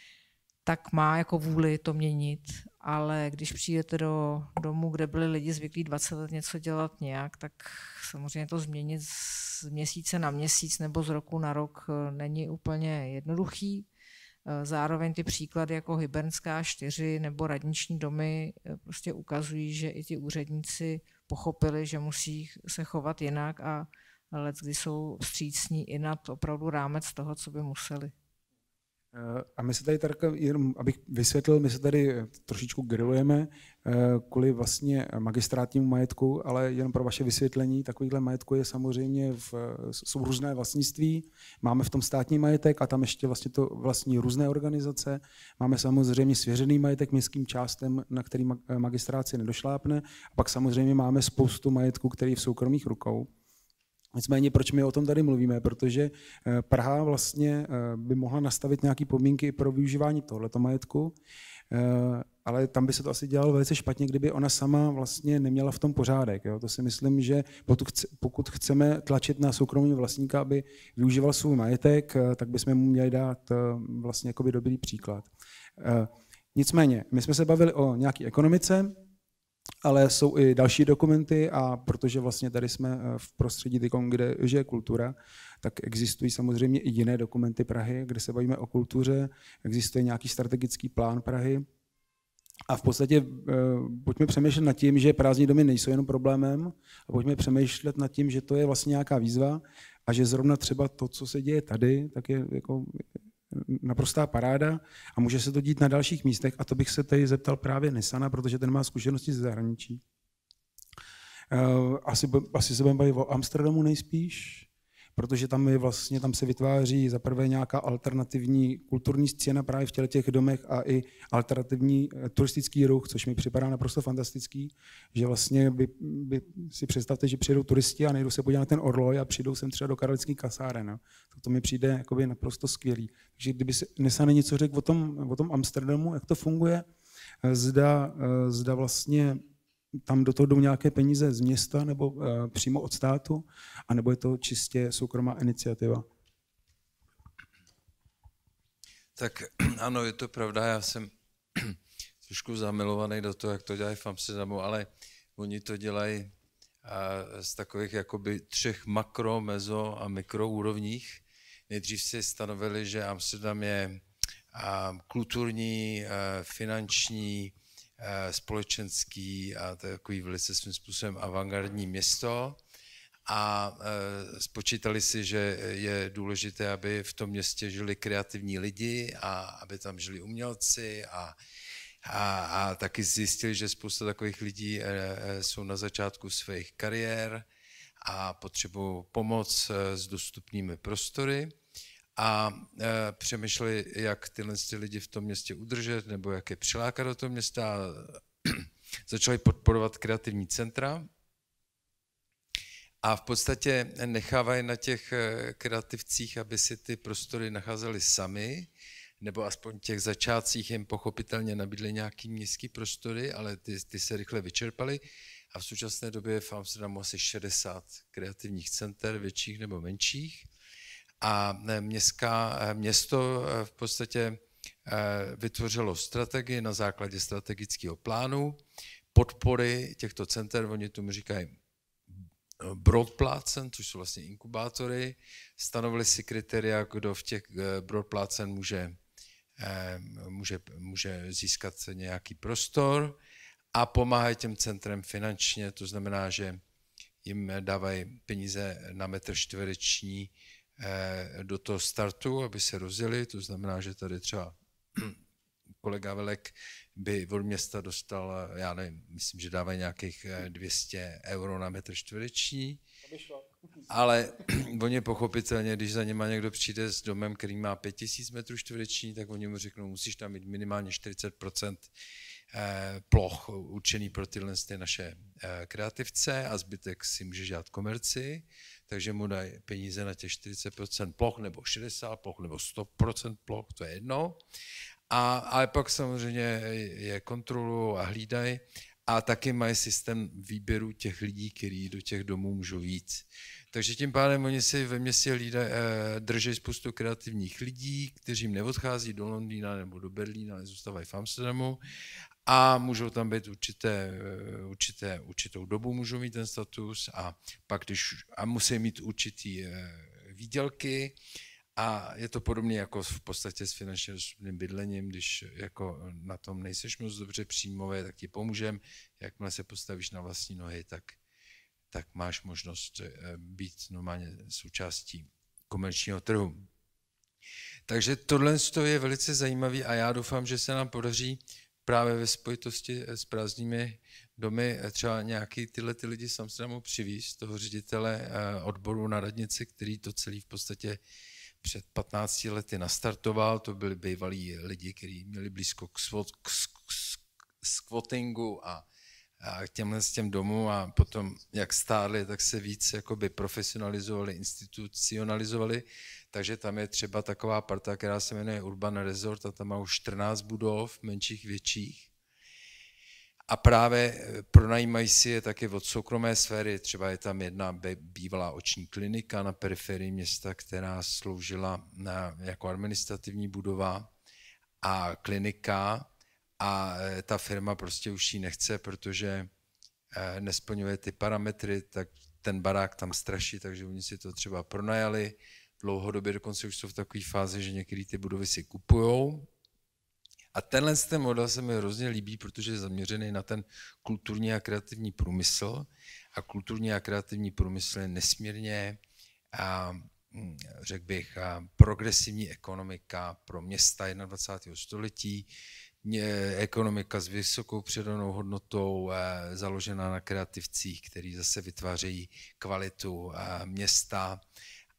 tak má jako vůli to měnit, ale když přijdete do domu, kde byli lidi zvyklí dvacet let něco dělat nějak, tak samozřejmě to změnit z měsíce na měsíc nebo z roku na rok není úplně jednoduchý. Zároveň ty příklady jako Hybernská čtyři nebo radniční domy prostě ukazují, že i ti úředníci pochopili, že musí se chovat jinak a leckdy jsou vstřícní i nad opravdu rámec toho, co by museli. A my se tady, tak, jenom abych vysvětlil, my se tady trošičku grilujeme kvůli vlastně magistrátnímu majetku, ale jen pro vaše vysvětlení, takovýhle majetku je samozřejmě v, jsou různé vlastnictví, máme v tom státní majetek a tam ještě vlastně to vlastní různé organizace, máme samozřejmě svěřený majetek městským částem, na který magistrát si nedošlápne, a pak samozřejmě máme spoustu majetku, který je v soukromých rukou. Nicméně, proč my o tom tady mluvíme? Protože Praha vlastně by mohla nastavit nějaké podmínky pro využívání tohoto majetku, ale tam by se to asi dělalo velice špatně, kdyby ona sama vlastně neměla v tom pořádek. Jo? To si myslím, že pokud chceme tlačit na soukromého vlastníka, aby využíval svůj majetek, tak bychom mu měli dát vlastně jakoby dobrý příklad. Nicméně, my jsme se bavili o nějaké ekonomice, ale jsou i další dokumenty a protože vlastně tady jsme v prostředí, kde žije kultura, tak existují samozřejmě i jiné dokumenty Prahy, kde se bavíme o kultuře, existuje nějaký strategický plán Prahy a v podstatě pojďme přemýšlet nad tím, že prázdní domy nejsou jenom problémem a pojďme přemýšlet nad tím, že to je vlastně nějaká výzva a že zrovna třeba to, co se děje tady, tak je jako naprostá paráda a může se to dít na dalších místech a to bych se tady zeptal právě Nisana, protože ten má zkušenosti ze zahraničí. Asi, asi se budeme bavit o Amsterdamu nejspíš. protože tam je vlastně, tam se vytváří za prvé nějaká alternativní kulturní scéna právě v těch domech a i alternativní turistický ruch, což mi připadá naprosto fantastický, že vlastně by, by si představte, že přijedou turisti a nejdou se podívat na ten Orloj a přijdou sem třeba do Karlický kasáren. No. To, to mi přijde jakoby naprosto skvělý. Takže kdyby se Nesane něco řekl o tom, o tom Amsterdamu, jak to funguje, zda, zda vlastně tam do toho jdou nějaké peníze z města nebo uh, přímo od státu, anebo je to čistě soukromá iniciativa? Tak ano, je to pravda, já jsem trošku zamilovaný do toho, jak to dělají v Amsterdamu, ale oni to dělají uh, z takových jakoby třech makro, mezo a mikro úrovních. Nejdřív si stanovili, že Amsterdam je uh, kulturní, uh, finanční, společenský a takový velice svým způsobem avantgardní město a spočítali si, že je důležité, aby v tom městě žili kreativní lidi a aby tam žili umělci a, a, a taky zjistili, že spousta takových lidí jsou na začátku svých kariér a potřebují pomoc s dostupnými prostory. A e, přemýšleli, jak tyhle lidi v tom městě udržet, nebo jak je přilákat do toho města. Začali podporovat kreativní centra a v podstatě nechávají na těch kreativcích, aby si ty prostory nacházeli sami, nebo aspoň v těch začátcích jim pochopitelně nabídli nějaký městský prostory, ale ty, ty se rychle vyčerpaly. A v současné době je v Amsterdamu asi šedesát kreativních center, větších nebo menších. A městská, město v podstatě vytvořilo strategii na základě strategického plánu, podpory těchto center, oni tomu říkají Broadplácen, což jsou vlastně inkubátory, stanovili si kritéria, kdo v těch Broadplácen může, může, může získat nějaký prostor a pomáhají těm centrem finančně, to znamená, že jim dávají peníze na metr čtvereční do toho startu, aby se rozjeli, to znamená, že tady třeba kolega Velek by od města dostal, já nevím, myslím, že dávají nějakých dvě stě euro na metr čtvereční, ale oni pochopitelně, když za něma někdo přijde s domem, který má pět tisíc metrů čtvereční, tak oni mu řeknou, musíš tam mít minimálně čtyřicet procent ploch určený pro tyhle naše kreativce a zbytek si může dělat komerci, takže mu dají peníze na těch čtyřicet procent ploch nebo šedesát ploch nebo sto procent ploch, to je jedno. A, ale pak samozřejmě je kontrolují a hlídají a taky mají systém výběru těch lidí, kteří do těch domů můžou jít. Takže tím pádem oni si ve městě hlídaj, drží spoustu kreativních lidí, kteří jim neodchází do Londýna nebo do Berlína, ale zůstávají v Amsterdamu a můžou tam být určité, určité, určitou dobu, můžou mít ten status a pak když a musí mít určitý výdělky a je to podobné jako v podstatě s finančně dostupným bydlením, když jako na tom nejseš moc dobře příjmové, tak ti pomůžeme, jakmile se postavíš na vlastní nohy, tak, tak máš možnost být normálně součástí komerčního trhu. Takže tohle je velice zajímavý a já doufám, že se nám podaří právě ve spojitosti s prázdnými domy třeba nějaký tyhle ty lidi z Amsterdamu přivízt, toho ředitele odboru na radnici, který to celý v podstatě před patnácti lety nastartoval. To byli bývalí lidi, kteří měli blízko k, svot, k, k squattingu a, a k těmhle s těm domů a potom, jak stárli, tak se víc jakoby profesionalizovali, institucionalizovali. Takže tam je třeba taková parta, která se jmenuje Urban Resort a tam má už čtrnáct budov, menších, větších. A právě pronajímají si je taky od soukromé sféry, třeba je tam jedna bývalá oční klinika na periferii města, která sloužila na, jako administrativní budova a klinika a ta firma prostě už ji nechce, protože nesplňuje ty parametry, tak ten barák tam straší, takže oni si to třeba pronajali. Dlouhodobě dokonce už jsou v takové fázi, že některé ty budovy si kupujou. A tenhle ten model se mi hrozně líbí, protože je zaměřený na ten kulturní a kreativní průmysl. A kulturní a kreativní průmysl je nesmírně, a, řekl bych, a progresivní ekonomika pro města dvacátého prvního století. Ekonomika s vysokou přidanou hodnotou, založená na kreativcích, který zase vytvářejí kvalitu města.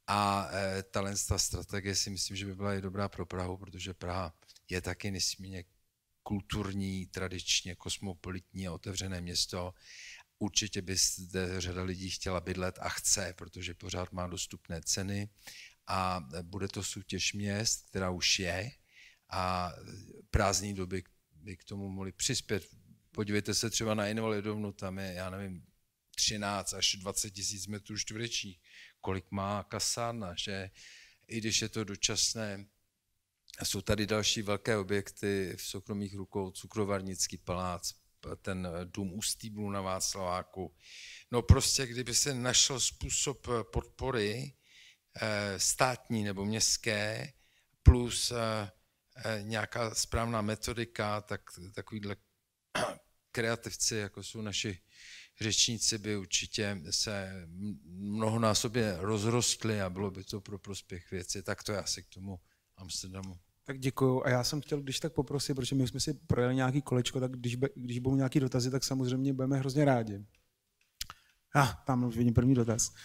A e, tahle strategie si myslím, že by byla i dobrá pro Prahu, protože Praha je taky nesmírně kulturní, tradičně kosmopolitní a otevřené město. Určitě by zde řada lidí chtěla bydlet a chce, protože pořád má dostupné ceny a bude to soutěž měst, která už je a prázdné doby by k tomu mohly přispět. Podívejte se třeba na Invalidovnu, tam je, já nevím, třináct až dvacet tisíc metrů čtverečních, kolik má kasárna, že i když je to dočasné, jsou tady další velké objekty v soukromých rukou, Cukrovarnický palác, ten dům u Stýblu na Václaváku. No prostě, kdyby se našel způsob podpory státní nebo městské plus nějaká správná metodika, tak takovýhle kreativci, jako jsou naši řečníci, by určitě se mnohonásobně rozrostli a bylo by to pro prospěch věci. Tak to já si k tomu Amsterdamu. Tak děkuju. A já jsem chtěl, když tak poprosit, protože my jsme si projeli nějaký kolečko, tak když, be, když budou nějaký dotazy, tak samozřejmě budeme hrozně rádi. Ah, tam už vidím první dotaz.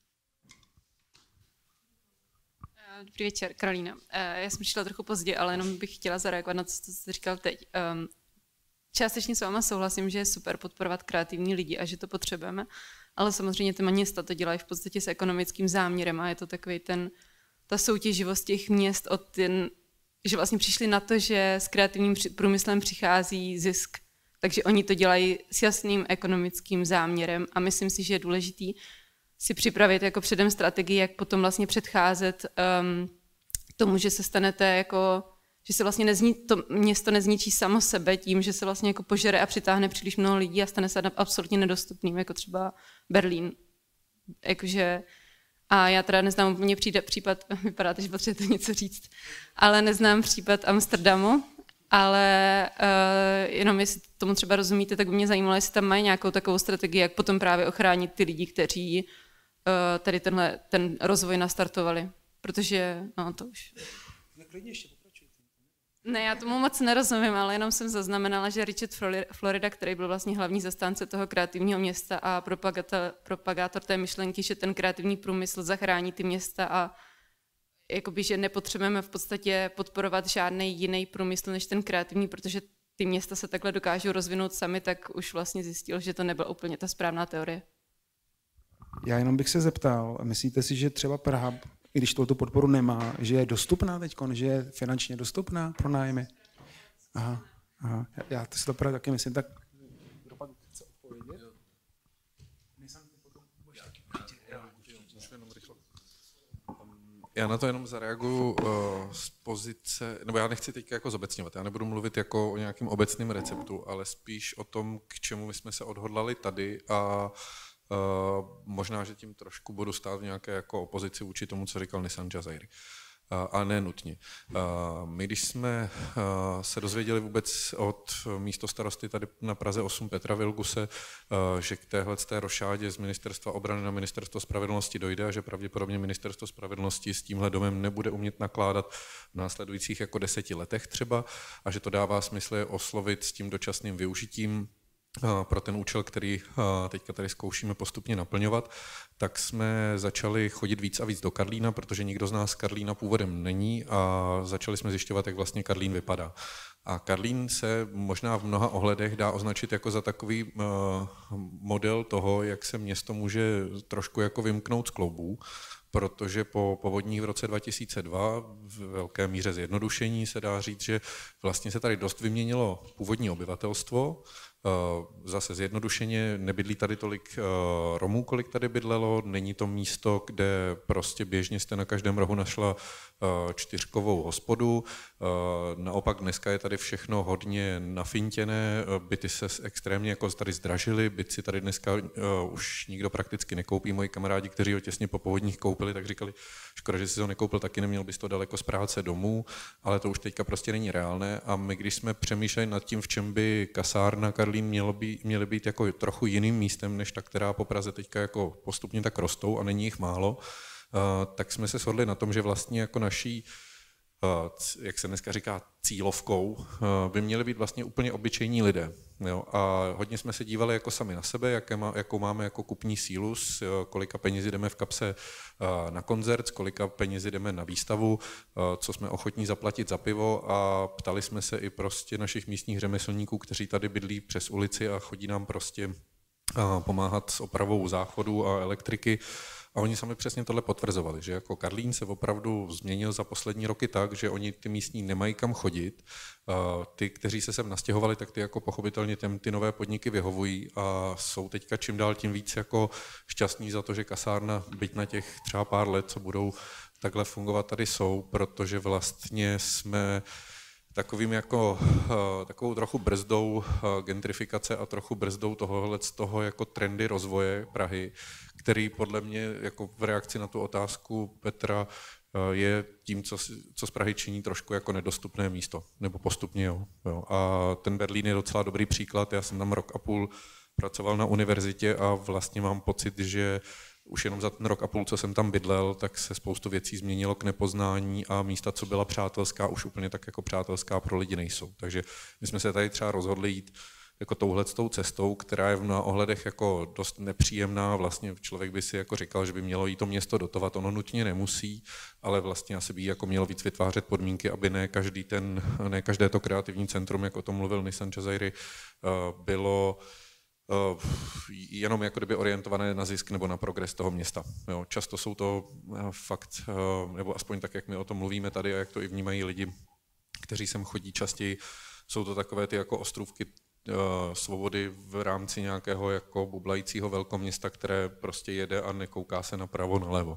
Dobrý večer, Karolína. Já jsem přišla trochu pozdě, ale jenom bych chtěla zareagovat na to, co jste říkal teď. Částečně s váma souhlasím, že je super podporovat kreativní lidi a že to potřebujeme, ale samozřejmě ty města to dělají v podstatě s ekonomickým záměrem a je to takový ten, ta soutěživost těch měst od ten, že vlastně přišli na to, že s kreativním průmyslem přichází zisk, takže oni to dělají s jasným ekonomickým záměrem a myslím si, že je důležitý si připravit jako předem strategii, jak potom vlastně předcházet um, tomu, že se stanete jako, že se vlastně nezní, to město nezničí samo sebe tím, že se vlastně jako požere a přitáhne příliš mnoho lidí a stane se absolutně nedostupným, jako třeba Berlín. Jakože, a já teda neznám úplně případ, vypadá, že potřebujete něco říct, ale neznám případ Amsterdamu, ale uh, jenom jestli tomu třeba rozumíte, tak by mě zajímalo, jestli tam mají nějakou takovou strategii, jak potom právě ochránit ty lidi, kteří uh, tady tenhle, ten rozvoj nastartovali, protože, no to už... Ne, já tomu moc nerozumím, ale jenom jsem zaznamenala, že Richard Florida, který byl vlastně hlavní zastánce toho kreativního města a propagátor, propagátor té myšlenky, že ten kreativní průmysl zachrání ty města a jakoby, že nepotřebujeme v podstatě podporovat žádný jiný průmysl než ten kreativní, protože ty města se takhle dokážou rozvinout sami, tak už vlastně zjistil, že to nebyla úplně ta správná teorie. Já jenom bych se zeptal, myslíte si, že třeba Praha, i když touto podporu nemá, že je dostupná teď, že je finančně dostupná pro nájmy? Aha, aha. Já to si to právě taky myslím, tak kdo pak chce odpovědět? Já na to jenom zareaguju uh, z pozice, nebo já nechci teď jako zobecňovat, já nebudu mluvit jako o nějakém obecném receptu, ale spíš o tom, k čemu my jsme se odhodlali tady a Uh, možná, že tím trošku budu stát v nějaké jako opozici vůči tomu, co říkal Nissan Jazairi. Uh, ale ne nutně. Uh, my, když jsme uh, se dozvěděli vůbec od místostarosty tady na Praze osm Petra Vilguse, uh, že k téhle té rošádě z Ministerstva obrany na Ministerstvo spravedlnosti dojde a že pravděpodobně Ministerstvo spravedlnosti s tímhle domem nebude umět nakládat v následujících jako deseti letech třeba a že to dává smysl je oslovit s tím dočasným využitím pro ten účel, který teďka tady zkoušíme postupně naplňovat, tak jsme začali chodit víc a víc do Karlína, protože nikdo z nás Karlína původem není a začali jsme zjišťovat, jak vlastně Karlín vypadá. A Karlín se možná v mnoha ohledech dá označit jako za takový model toho, jak se město může trošku jako vymknout z kloubů, protože po povodních v roce dva tisíce dva v velké míře zjednodušení se dá říct, že vlastně se tady dost vyměnilo původní obyvatelstvo. Zase zjednodušeně nebydlí tady tolik Romů, kolik tady bydlelo, není to místo, kde prostě běžně jste na každém rohu našla čtyřkovou hospodu. Naopak dneska je tady všechno hodně nafintěné, byty se extrémně jako tady zdražily, byt si tady dneska už nikdo prakticky nekoupí. Moji kamarádi, kteří ho těsně po povodních koupili, tak říkali, škoda, že si ho nekoupil, taky neměl bys to daleko z práce domů, ale to už teďka prostě není reálné a my, když jsme přemýšleli nad tím, v čem by kasárna Karlín mělo být, měly být jako trochu jiným místem, než ta, která po Praze teďka jako postupně tak rostou a není jich málo, tak jsme se shodli na tom, že vlastně jako naší jak se dneska říká, cílovkou, by měli být vlastně úplně obyčejní lidé. Jo? A hodně jsme se dívali jako sami na sebe, jaké má, jakou máme jako kupní sílu, kolika peněz jdeme v kapse na koncert, kolika peněz jdeme na výstavu, co jsme ochotní zaplatit za pivo a ptali jsme se i prostě našich místních řemeslníků, kteří tady bydlí přes ulici a chodí nám prostě pomáhat s opravou záchodu a elektriky. A oni sami přesně tohle potvrzovali, že jako Karlín se opravdu změnil za poslední roky tak, že oni ty místní nemají kam chodit. Ty, kteří se sem nastěhovali, tak ty jako pochopitelně těm ty nové podniky vyhovují a jsou teďka čím dál tím víc jako šťastní za to, že kasárna, byť na těch třeba pár let, co budou takhle fungovat, tady jsou, protože vlastně jsme takovým jako, takovou trochu brzdou gentrifikace a trochu brzdou tohohle z toho jako trendy rozvoje Prahy, který podle mě jako v reakci na tu otázku Petra je tím, co, co z Prahy činí trošku jako nedostupné místo, nebo postupně jo, jo. A ten Berlín je docela dobrý příklad, já jsem tam rok a půl pracoval na univerzitě a vlastně mám pocit, že už jenom za ten rok a půl, co jsem tam bydlel, tak se spoustu věcí změnilo k nepoznání a místa, co byla přátelská, už úplně tak jako přátelská pro lidi nejsou. Takže my jsme se tady třeba rozhodli jít jako touhletou cestou, která je v mnoha ohledech jako dost nepříjemná. Vlastně člověk by si jako říkal, že by mělo jí to město dotovat, ono nutně nemusí, ale vlastně asi by jako mělo víc vytvářet podmínky, aby ne každý ten, ne každé to kreativní centrum, jak o tom mluvil Nissan Jazayri, bylo jenom jako kdyby orientované na zisk nebo na progres toho města. Jo, často jsou to fakt, nebo aspoň tak, jak my o tom mluvíme tady a jak to i vnímají lidi, kteří sem chodí častěji, jsou to takové ty jako ostrůvky svobody v rámci nějakého jako bublajícího velkoměsta, které prostě jede a nekouká se napravo, nalevo.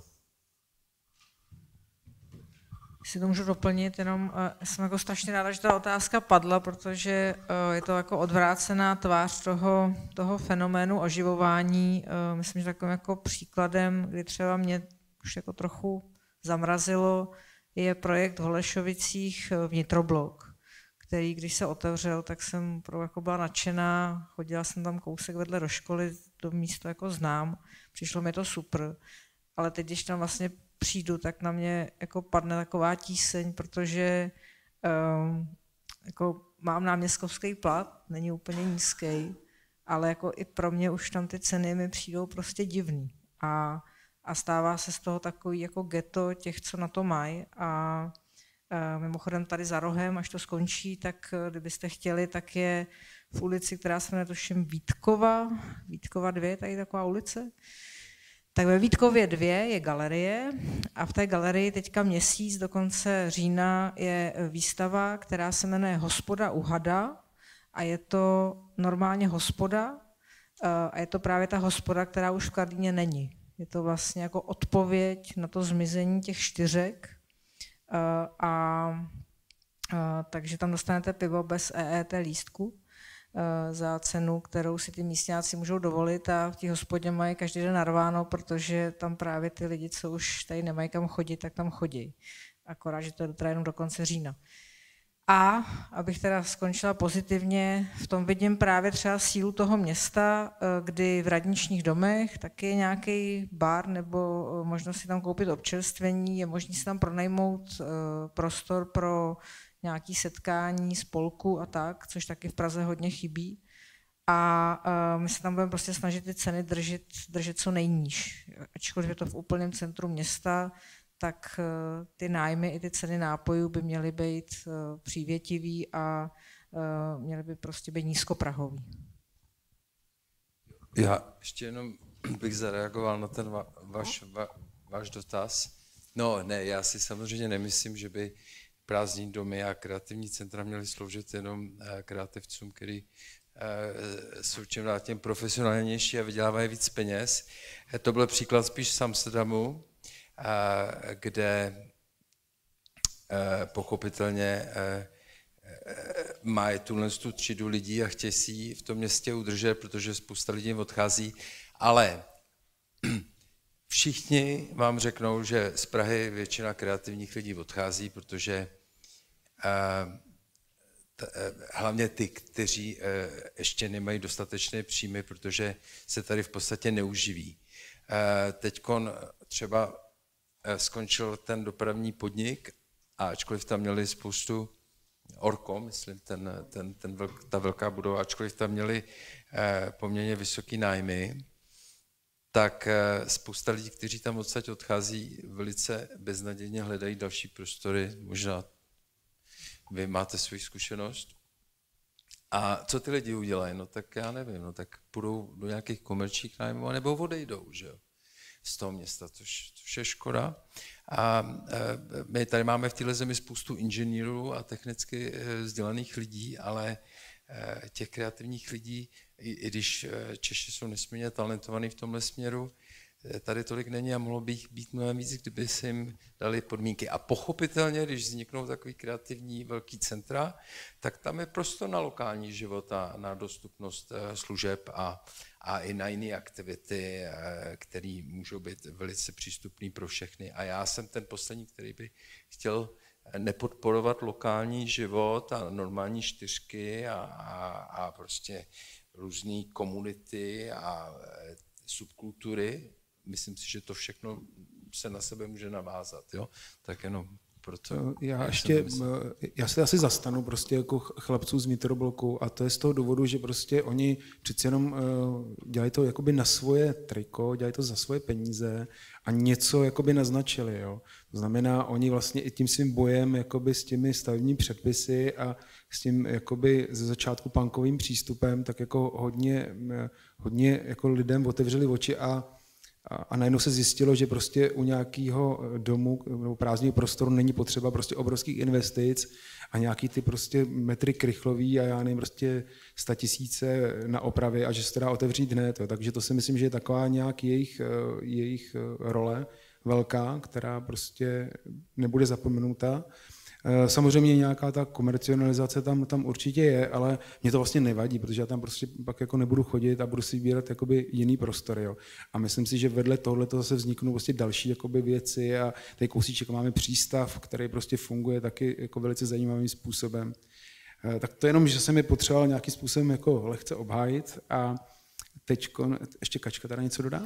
Jestli to můžu doplnit, jenom jsem jako strašně ráda, že ta otázka padla, protože je to jako odvrácená tvář toho, toho fenoménu oživování. Myslím, že takovým jako příkladem, kdy třeba mě už jako trochu zamrazilo, je projekt v Holešovicích Vnitroblok, který když se otevřel, tak jsem opravdu jako byla nadšená, chodila jsem tam kousek vedle do školy, to místo jako znám, přišlo mi to super, ale teď, když tam vlastně přijdu, tak na mě jako padne taková tíseň, protože um, jako mám náměstkovský plat, není úplně nízký, ale jako i pro mě už tam ty ceny mi přijdou prostě divný. A, a stává se z toho takový jako ghetto těch, co na to mají. A uh, mimochodem tady za rohem, až to skončí, tak kdybyste chtěli, tak je v ulici, která se jmenuje tuším Vítkova, Vítkova dvě, tady taková ulice. Tak ve Vítkově dvě je galerie a v té galerii teďka měsíc do konce října je výstava, která se jmenuje Hospoda u hada a je to normálně hospoda a je to právě ta hospoda, která už v Karlíně není. Je to vlastně jako odpověď na to zmizení těch čtyřek a, a, a takže tam dostanete pivo bez E E T lístku za cenu, kterou si ty místňáci můžou dovolit a v té hospodě mají každý den narváno, protože tam právě ty lidi, co už tady nemají kam chodit, tak tam chodí. Akorát, že to je teda jenom do konce října. A abych teda skončila pozitivně, v tom vidím právě třeba sílu toho města, kdy v radničních domech taky je nějaký bar nebo možnost si tam koupit občerstvení, je možné si tam pronajmout prostor pro nějaké setkání, spolku a tak, což taky v Praze hodně chybí. A my se tam budeme prostě snažit ty ceny držet, držet co nejníž. Ačkoliv je to v úplném centru města, tak ty nájmy i ty ceny nápojů by měly být přívětivý a měly by prostě být nízkoprahový. Já ještě jenom bych zareagoval na ten va, vaš, va, váš dotaz. No ne, já si samozřejmě nemyslím, že by prázdní domy a kreativní centra měly sloužit jenom kreativcům, který jsou čím dál tím profesionálnější a vydělávají víc peněz. To byl příklad spíš z Amsterdamu, kde pochopitelně mají tuhle tu třídu lidí a chtějí si ji v tom městě udržet, protože spousta lidí odchází, ale všichni vám řeknou, že z Prahy většina kreativních lidí odchází, protože hlavně ty, kteří ještě nemají dostatečné příjmy, protože se tady v podstatě neuživí. Teďkon třeba skončil ten dopravní podnik A ačkoliv tam měli spoustu Orko, myslím, ten, ten, ten velk, ta velká budova, ačkoliv tam měli eh, poměrně vysoký nájmy, tak eh, spousta lidí, kteří tam odsaď odchází, velice beznadějně hledají další prostory, možná vy máte svou zkušenost. A co ty lidi udělají? No tak já nevím, no tak půjdou do nějakých komerčních nájmů, nebo odejdou, že jo, z toho města, což, což je škoda. A my tady máme v téhle zemi spoustu inženýrů a technicky vzdělaných lidí, ale těch kreativních lidí, i když Češi jsou nesmírně talentovaní v tomhle směru, tady tolik není a mohlo by jich být mnohem víc, kdyby si jim dali podmínky. A pochopitelně, když vzniknou takový kreativní velký centra, tak tam je prostor na lokální život a na dostupnost služeb a, a i na jiné aktivity, které můžou být velice přístupné pro všechny. A já jsem ten poslední, který by chtěl nepodporovat lokální život a normální čtyřky a, a, a prostě různé komunity a subkultury. Myslím si, že to všechno se na sebe může navázat, jo? Tak jenom proto. Já ještě, já se asi zastanu prostě jako chlapců z Vnitrobloku a to je z toho důvodu, že prostě oni přeci jenom dělají to jakoby na svoje triko, dělají to za svoje peníze a něco jakoby naznačili, jo. To znamená, oni vlastně i tím svým bojem jakoby s těmi stavebními předpisy a s tím jakoby ze začátku punkovým přístupem, tak jako hodně, hodně jako lidem otevřeli oči a A najednou se zjistilo, že prostě u nějakého domu nebo prázdného prostoru není potřeba prostě obrovských investic a nějaký ty prostě metry krychlový a já nevím, prostě statisíce na opravy a že se to dá otevřít hned. Jo. Takže to si myslím, že je taková nějak jejich, jejich role velká, která prostě nebude zapomenuta. Samozřejmě nějaká ta komercionalizace tam, tam určitě je, ale mě to vlastně nevadí, protože já tam prostě pak jako nebudu chodit a budu si vybírat jakoby jiný prostory. Jo. A myslím si, že vedle tohoto zase vzniknou prostě další jakoby věci a tady kousíček máme přístav, který prostě funguje taky jako velice zajímavým způsobem. Tak to jenom, že jsem je potřeboval nějakým způsobem jako lehce obhájit a teďko, ještě Kačka tady něco dodá?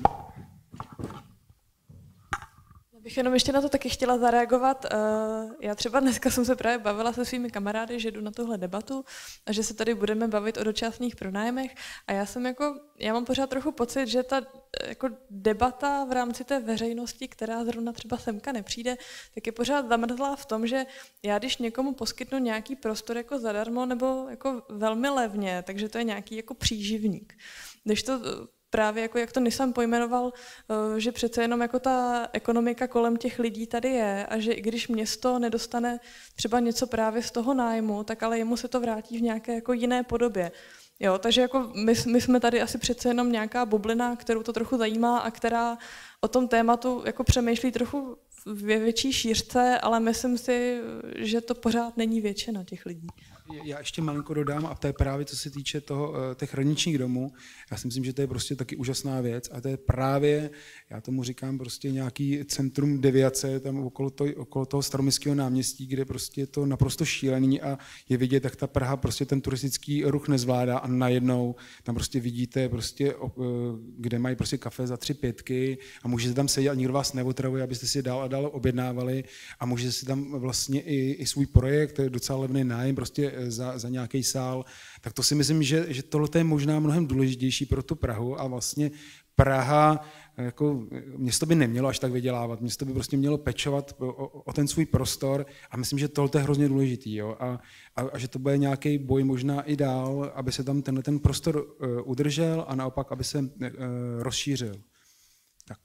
Bych jenom ještě na to taky chtěla zareagovat. Já třeba dneska jsem se právě bavila se svými kamarády, že jdu na tuhle debatu a že se tady budeme bavit o dočasných pronájmech a já jsem jako, já mám pořád trochu pocit, že ta jako debata v rámci té veřejnosti, která zrovna třeba semka nepřijde, tak je pořád zamrzlá v tom, že já když někomu poskytnu nějaký prostor jako zadarmo nebo jako velmi levně, takže to je nějaký jako příživník. Když to právě jako jak to Nissan pojmenoval, že přece jenom jako ta ekonomika kolem těch lidí tady je a že i když město nedostane třeba něco právě z toho nájmu, tak ale jemu se to vrátí v nějaké jako jiné podobě. Jo, takže jako my, my jsme tady asi přece jenom nějaká bublina, kterou to trochu zajímá a která o tom tématu jako přemýšlí trochu ve větší šířce, ale myslím si, že to pořád není většina těch lidí. Já ještě malinko dodám a to je právě, co se týče toho, těch hraničních domů. Já si myslím, že to je prostě taky úžasná věc a to je právě, já tomu říkám prostě nějaký centrum deviace tam okolo, to, okolo toho Staroměstského náměstí, kde prostě je to naprosto šílený a je vidět, jak ta Praha prostě ten turistický ruch nezvládá a najednou tam prostě vidíte prostě, kde mají prostě kafe za tři pětky a můžete tam sedět a nikdo vás neotravuje, abyste si dál a dál objednávali a můžete si tam vlastně i, i svůj projekt, to je docela levný nájem, prostě Za, za nějaký sál, tak to si myslím, že, že tohle je možná mnohem důležitější pro tu Prahu a vlastně Praha, jako město by nemělo až tak vydělávat, město by prostě mělo pečovat o, o ten svůj prostor a myslím, že tohle je hrozně důležitý, jo? A, a, a že to bude nějaký boj možná i dál, aby se tam tenhle ten prostor uh, udržel a naopak, aby se uh, rozšířil. Tak.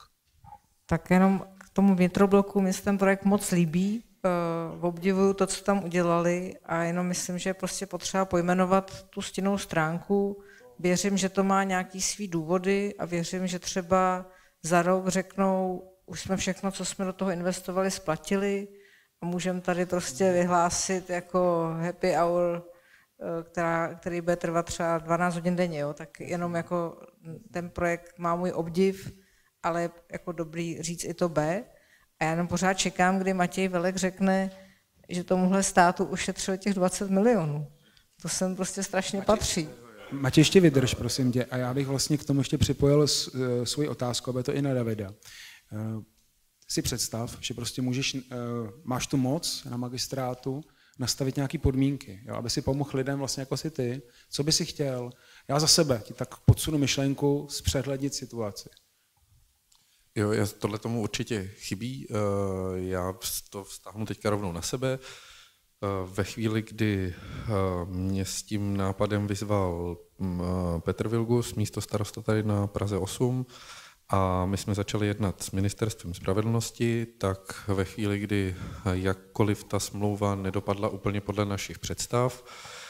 Tak jenom k tomu Vnitrobloku mi se ten projekt moc líbí. Uh, obdivuju to, co tam udělali a jenom myslím, že je prostě potřeba pojmenovat tu stinnou stránku. Věřím, že to má nějaký svý důvody a věřím, že třeba za rok řeknou, už jsme všechno, co jsme do toho investovali, splatili a můžeme tady prostě vyhlásit jako happy hour, která, který bude trvat třeba dvanáct hodin denně. Jo? Tak jenom jako ten projekt má můj obdiv, ale jako dobrý říct i to B. A já jenom pořád čekám, kdy Matěj Velek řekne, že tomuhle státu ušetřil těch dvacet milionů. To sem prostě strašně Matěj, patří. Matěj, ještě vydrž, prosím tě. A já bych vlastně k tomu ještě připojil svoji otázku, aby to i na Davida. si představ, že prostě můžeš, máš tu moc na magistrátu nastavit nějaké podmínky, jo, aby si pomohl lidem vlastně jako si ty, co by si chtěl. Já za sebe ti tak podsunu myšlenku zpřehlednit situaci. Jo, já, tohle tomu určitě chybí. Já to vztáhnu teďka rovnou na sebe. Ve chvíli, kdy mě s tím nápadem vyzval Petr Vilgus, místostarosta tady na Praze osm, a my jsme začali jednat s Ministerstvem spravedlnosti, tak ve chvíli, kdy jakkoliv ta smlouva nedopadla úplně podle našich představ,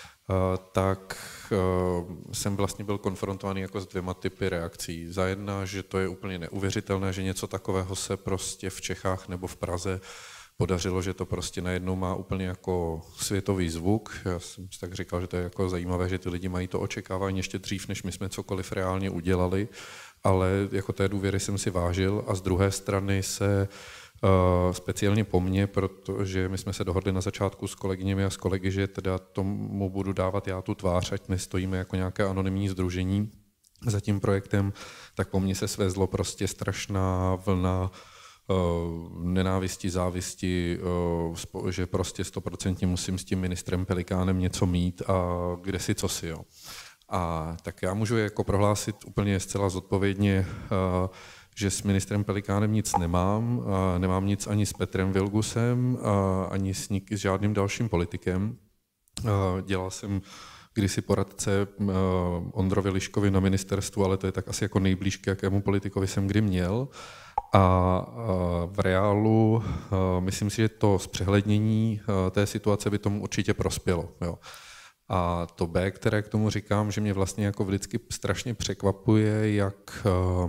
tak jsem vlastně byl konfrontovaný jako s dvěma typy reakcí. Za jedna, že to je úplně neuvěřitelné, že něco takového se prostě v Čechách nebo v Praze podařilo, že to prostě najednou má úplně jako světový zvuk. Já jsem si tak říkal, že to je jako zajímavé, že ty lidi mají to očekávání ještě dřív, než my jsme cokoliv reálně udělali, ale jako té důvěry jsem si vážil a z druhé strany se uh, speciálně po mně, protože my jsme se dohodli na začátku s kolegyněmi a s kolegy, že teda tomu budu dávat já tu tvář, ať nestojíme jako nějaké anonymní sdružení za tím projektem, tak po mně se svezlo prostě strašná vlna nenávisti, závisti, že prostě stoprocentně musím s tím ministrem Pelikánem něco mít a kde si co si. Jo. A tak já můžu jako prohlásit úplně zcela zodpovědně, že s ministrem Pelikánem nic nemám, nemám nic ani s Petrem Vilgusem, ani s, nik, s žádným dalším politikem. Dělal jsem kdysi poradce Ondrovi Liškovi na ministerstvu, ale to je tak asi jako nejblíž k jakému politikovi jsem kdy měl. A v reálu myslím si, že to zpřehlednění té situace by tomu určitě prospělo. Jo. A to B, které k tomu říkám, že mě vlastně jako vždycky strašně překvapuje, jak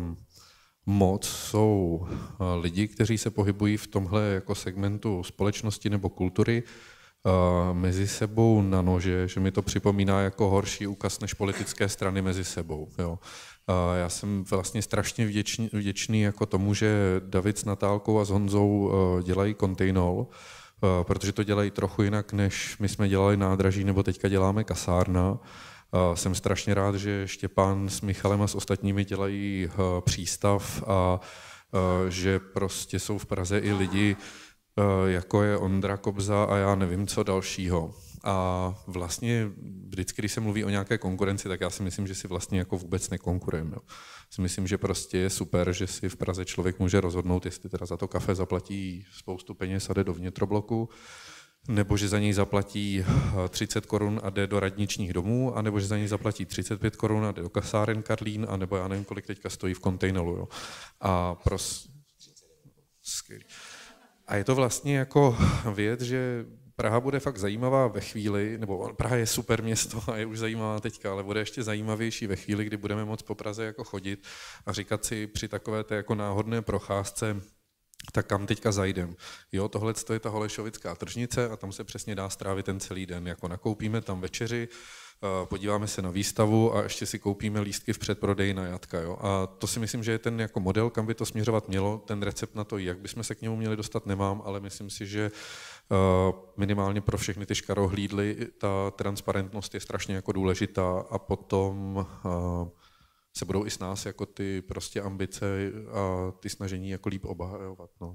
moc jsou lidi, kteří se pohybují v tomhle jako segmentu společnosti nebo kultury, mezi sebou na nože, že mi to připomíná jako horší úkaz než politické strany mezi sebou. Jo. Já jsem vlastně strašně vděčný, vděčný jako tomu, že David s Natálkou a s Honzou dělají kontejnol, protože to dělají trochu jinak, než my jsme dělali nádraží, nebo teďka děláme kasárna. Jsem strašně rád, že Štěpán s Michalem a s ostatními dělají přístav a že prostě jsou v Praze i lidi, jako je Ondra Kobza a já nevím co dalšího. A vlastně vždycky, když se mluví o nějaké konkurenci, tak já si myslím, že si vlastně jako vůbec nekonkurujeme. Si myslím, že prostě je super, že si v Praze člověk může rozhodnout, jestli teda za to kafe zaplatí spoustu peněz a jde do vnitrobloku, nebo že za něj zaplatí třicet korun a jde do radničních domů, anebo že za něj zaplatí třicet pět korun a jde do kasáren Karlín, anebo já nevím, kolik teďka stojí v kontejnelu. Jo. A pros... Skvělý. A je to vlastně jako věc, že Praha bude fakt zajímavá ve chvíli, nebo Praha je super město a je už zajímavá teďka, ale bude ještě zajímavější ve chvíli, kdy budeme moct po Praze jako chodit a říkat si při takové té jako náhodné procházce, tak kam teďka zajdem. Jo, tohle je ta Holešovická tržnice a tam se přesně dá strávit ten celý den. Jako nakoupíme tam večeři, podíváme se na výstavu a ještě si koupíme lístky v předprodeji na jatka. Jo. A to si myslím, že je ten jako model, kam by to směřovat mělo. Ten recept na to, jak bychom se k němu měli dostat, nemám, ale myslím si, že minimálně pro všechny ty škarohlídly ta transparentnost je strašně jako důležitá a potom se budou i s nás jako ty prostě ambice a ty snažení jako líp obhajovat. No.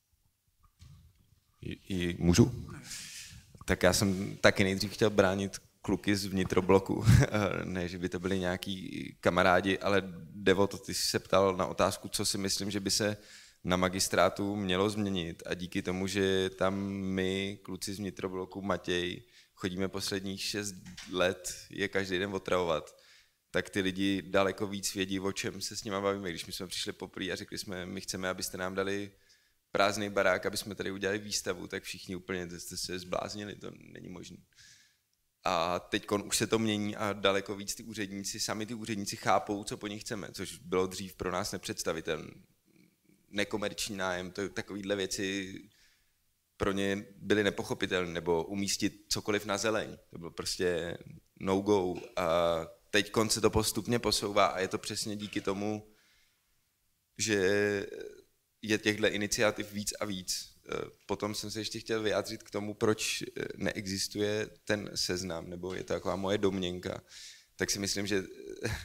I, i můžu? Tak já jsem taky nejdřív chtěl bránit kluky z vnitrobloku, ne, že by to byli nějaký kamarádi, ale Devo, to ty jsi se ptal na otázku, co si myslím, že by se na magistrátu mělo změnit a díky tomu, že tam my, kluci z vnitrobloku, Matěj, chodíme posledních šest let je každý den otravovat, tak ty lidi daleko víc vědí, o čem se s nimi bavíme. Když my jsme přišli poprvé a řekli jsme, my chceme, abyste nám dali prázdný barák, aby jsme tady udělali výstavu, tak všichni úplně jste se zbláznili, to není možné. A teď už se to mění a daleko víc ty úředníci, sami ty úředníci chápou, co po nich chceme, což bylo dřív pro nás nepředstavitelné. Nekomerční nájem, to takovýhle věci pro ně byly nepochopitelné, nebo umístit cokoliv na zeleň, to bylo prostě no go. A teď se to postupně posouvá a je to přesně díky tomu, že je těchto iniciativ víc a víc. Potom jsem se ještě chtěl vyjádřit k tomu, proč neexistuje ten seznam, nebo je to taková moje domněnka. Tak si myslím, že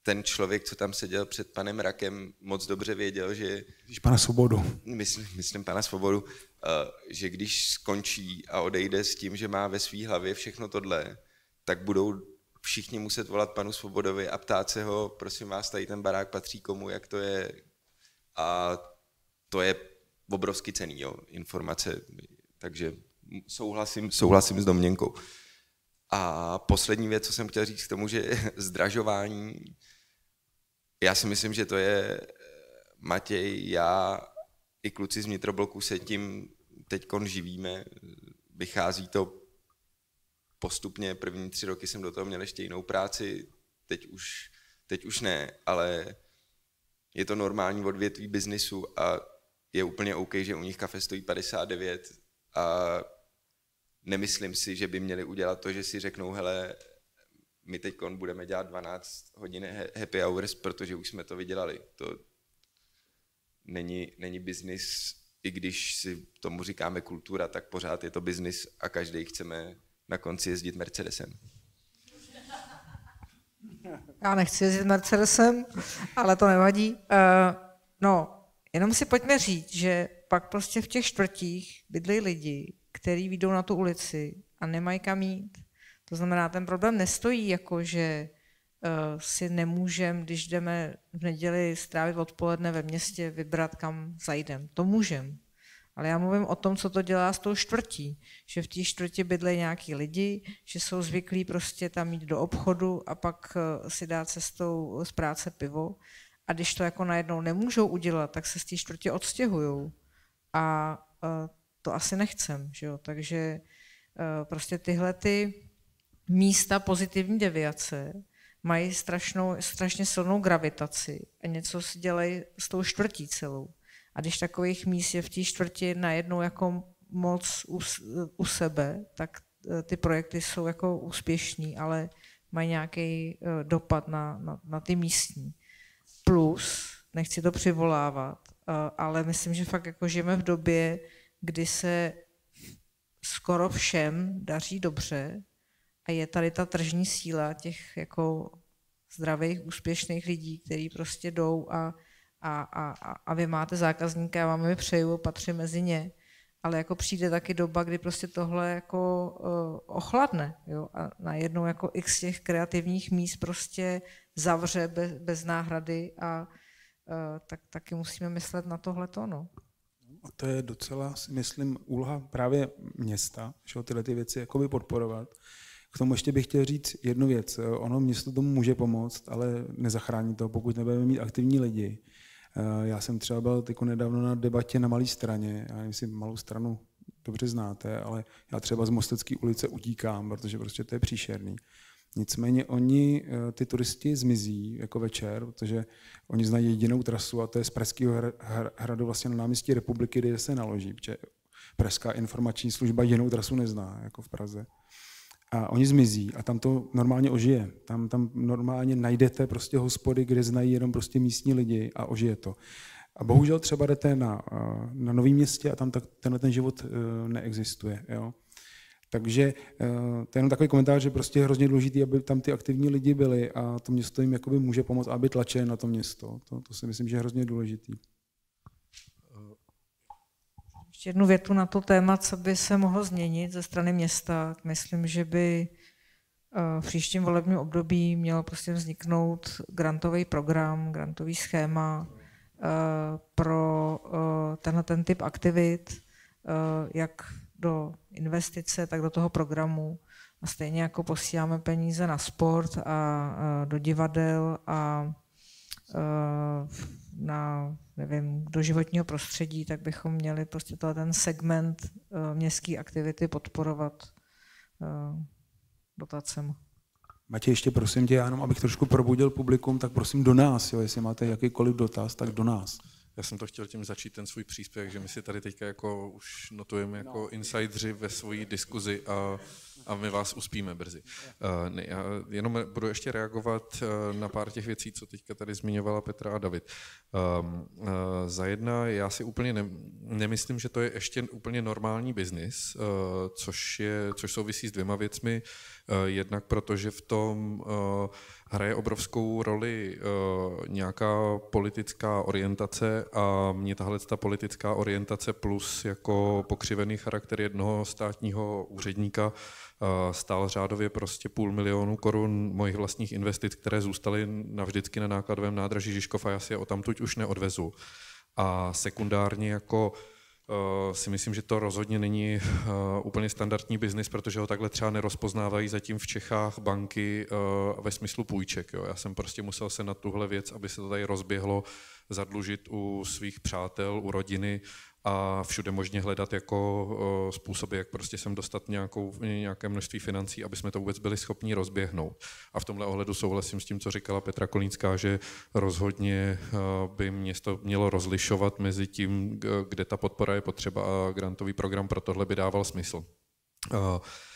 ten člověk, co tam seděl před panem Rakem, moc dobře věděl, že... Když pana Svobodu. Myslím, myslím pana Svobodu, že když skončí a odejde s tím, že má ve své hlavě všechno tohle, tak budou všichni muset volat panu Svobodovi a ptát se ho, prosím vás, tady ten barák patří komu, jak to je. A to je obrovsky cenný, jo, informace, takže souhlasím, souhlasím s domněnkou. A poslední věc, co jsem chtěl říct k tomu, že zdražování, já si myslím, že to je Matěj, já i kluci z vnitrobloku se tím teďkon živíme, vychází to postupně, první tři roky jsem do toho měl ještě jinou práci, teď už, teď už ne, ale je to normální odvětví biznisu a je úplně OK, že u nich kafe stojí padesát devět a nemyslím si, že by měli udělat to, že si řeknou, hele, my teď budeme dělat dvanáct hodin happy hours, protože už jsme to vydělali. To není, není biznis, i když si tomu říkáme kultura, tak pořád je to biznis a každý chceme na konci jezdit Mercedesem. Já nechci jezdit Mercedesem, ale to nevadí. Uh, no, jenom si pojďme říct, že pak prostě v těch čtvrtích bydlí lidi, kteří vyjdou na tu ulici a nemají kam jít. To znamená, ten problém nestojí jako, že uh, si nemůžeme, když jdeme v neděli strávit odpoledne ve městě, vybrat, kam zajdem. To můžeme. Ale já mluvím o tom, co to dělá s tou čtvrtí. Že v té čtvrti bydlejí nějaký lidi, že jsou zvyklí prostě tam jít do obchodu a pak uh, si dát cestou z práce pivo. A když to jako najednou nemůžou udělat, tak se z té čtvrtě odstěhujou. A uh, to asi nechcem, že jo? Takže uh, prostě tyhle ty místa pozitivní deviace mají strašnou, strašně silnou gravitaci a něco si dělají s tou čtvrtí celou. A když takových míst je v té čtvrti najednou jako moc u, u sebe, tak uh, ty projekty jsou jako úspěšný, ale mají nějaký uh, dopad na, na, na ty místní. Plus, nechci to přivolávat, uh, ale myslím, že fakt jako žijeme v době, kdy se skoro všem daří dobře a je tady ta tržní síla těch jako zdravých, úspěšných lidí, kteří prostě jdou a, a, a, a vy máte zákazníka, já vám je přeju, patří mezi ně, ale jako přijde taky doba, kdy prostě tohle jako uh, ochladne, jo, a najednou jako x těch kreativních míst prostě zavře bez, bez náhrady a uh, tak taky musíme myslet na tohleto, no. A to je docela, si myslím, úloha právě města, že tyhle ty věci jakoby podporovat. K tomu ještě bych chtěl říct jednu věc. Ono město tomu může pomoct, ale nezachrání to, pokud nebudeme mít aktivní lidi. Já jsem třeba byl tyko nedávno na debatě na Malé Straně, já nevím, jestli Malou Stranu dobře znáte, ale já třeba z Mostecké ulice utíkám, protože prostě to je příšerný. Nicméně oni, ty turisti, zmizí jako večer, protože oni znají jedinou trasu a to je z Pražského hradu vlastně na náměstí Republiky, kde se naloží, protože Pražská informační služba jinou trasu nezná, jako v Praze. A oni zmizí a tam to normálně ožije. Tam, tam normálně najdete prostě hospody, kde znají jenom prostě místní lidi a ožije to. A bohužel třeba jdete na, na Novém Městě a tam tak, tenhle ten život neexistuje. Jo? Takže to je jenom takový komentář, že prostě je hrozně důležitý, aby tam ty aktivní lidi byli a to město jim jakoby může pomoct, aby tlačili na to město. To, to si myslím, že je hrozně důležitý. Ještě jednu větu na to téma, co by se mohlo změnit ze strany města. Myslím, že by v příštím volebním období měl prostě vzniknout grantový program, grantový schéma pro tenhle ten typ aktivit, jak do investice, tak do toho programu. A stejně jako posíláme peníze na sport a do divadel a na, nevím, do životního prostředí, tak bychom měli prostě ten segment městské aktivity podporovat dotacemi. Matěj, ještě prosím tě, já jenom abych trošku probudil publikum, tak prosím do nás, jo, jestli máte jakýkoliv dotaz, tak do nás. Já jsem to chtěl tím začít, ten svůj příspěvek, že my si tady teďka jako už notujeme jako insidři ve svojí diskuzi a, a my vás uspíme brzy. Uh, ne, já jenom budu ještě reagovat uh, na pár těch věcí, co teďka tady zmiňovala Petra a David. Um, uh, za jedna, já si úplně ne, nemyslím, že to je ještě úplně normální biznis, uh, což, je, což souvisí s dvěma věcmi. Jednak protože v tom hraje obrovskou roli nějaká politická orientace a mě tahle ta politická orientace plus jako pokřivený charakter jednoho státního úředníka stál řádově prostě půl milionu korun mojich vlastních investic, které zůstaly navždycky na nákladovém nádraží Žižkov a já si je odtamtud už neodvezu. A sekundárně jako uh, si myslím, že to rozhodně není uh, úplně standardní biznis, protože ho takhle třeba nerozpoznávají zatím v Čechách banky uh, ve smyslu půjček. Jo. Já jsem prostě musel se na tuhle věc, aby se to tady rozběhlo, zadlužit u svých přátel, u rodiny a všude možně hledat jako uh, způsoby, jak prostě sem dostat nějakou, nějaké množství financí, aby jsme to vůbec byli schopni rozběhnout. A v tomhle ohledu souhlasím s tím, co říkala Petra Kolínská, že rozhodně uh, by město mělo rozlišovat mezi tím, kde ta podpora je potřeba a grantový program pro tohle by dával smysl. Uh, uh,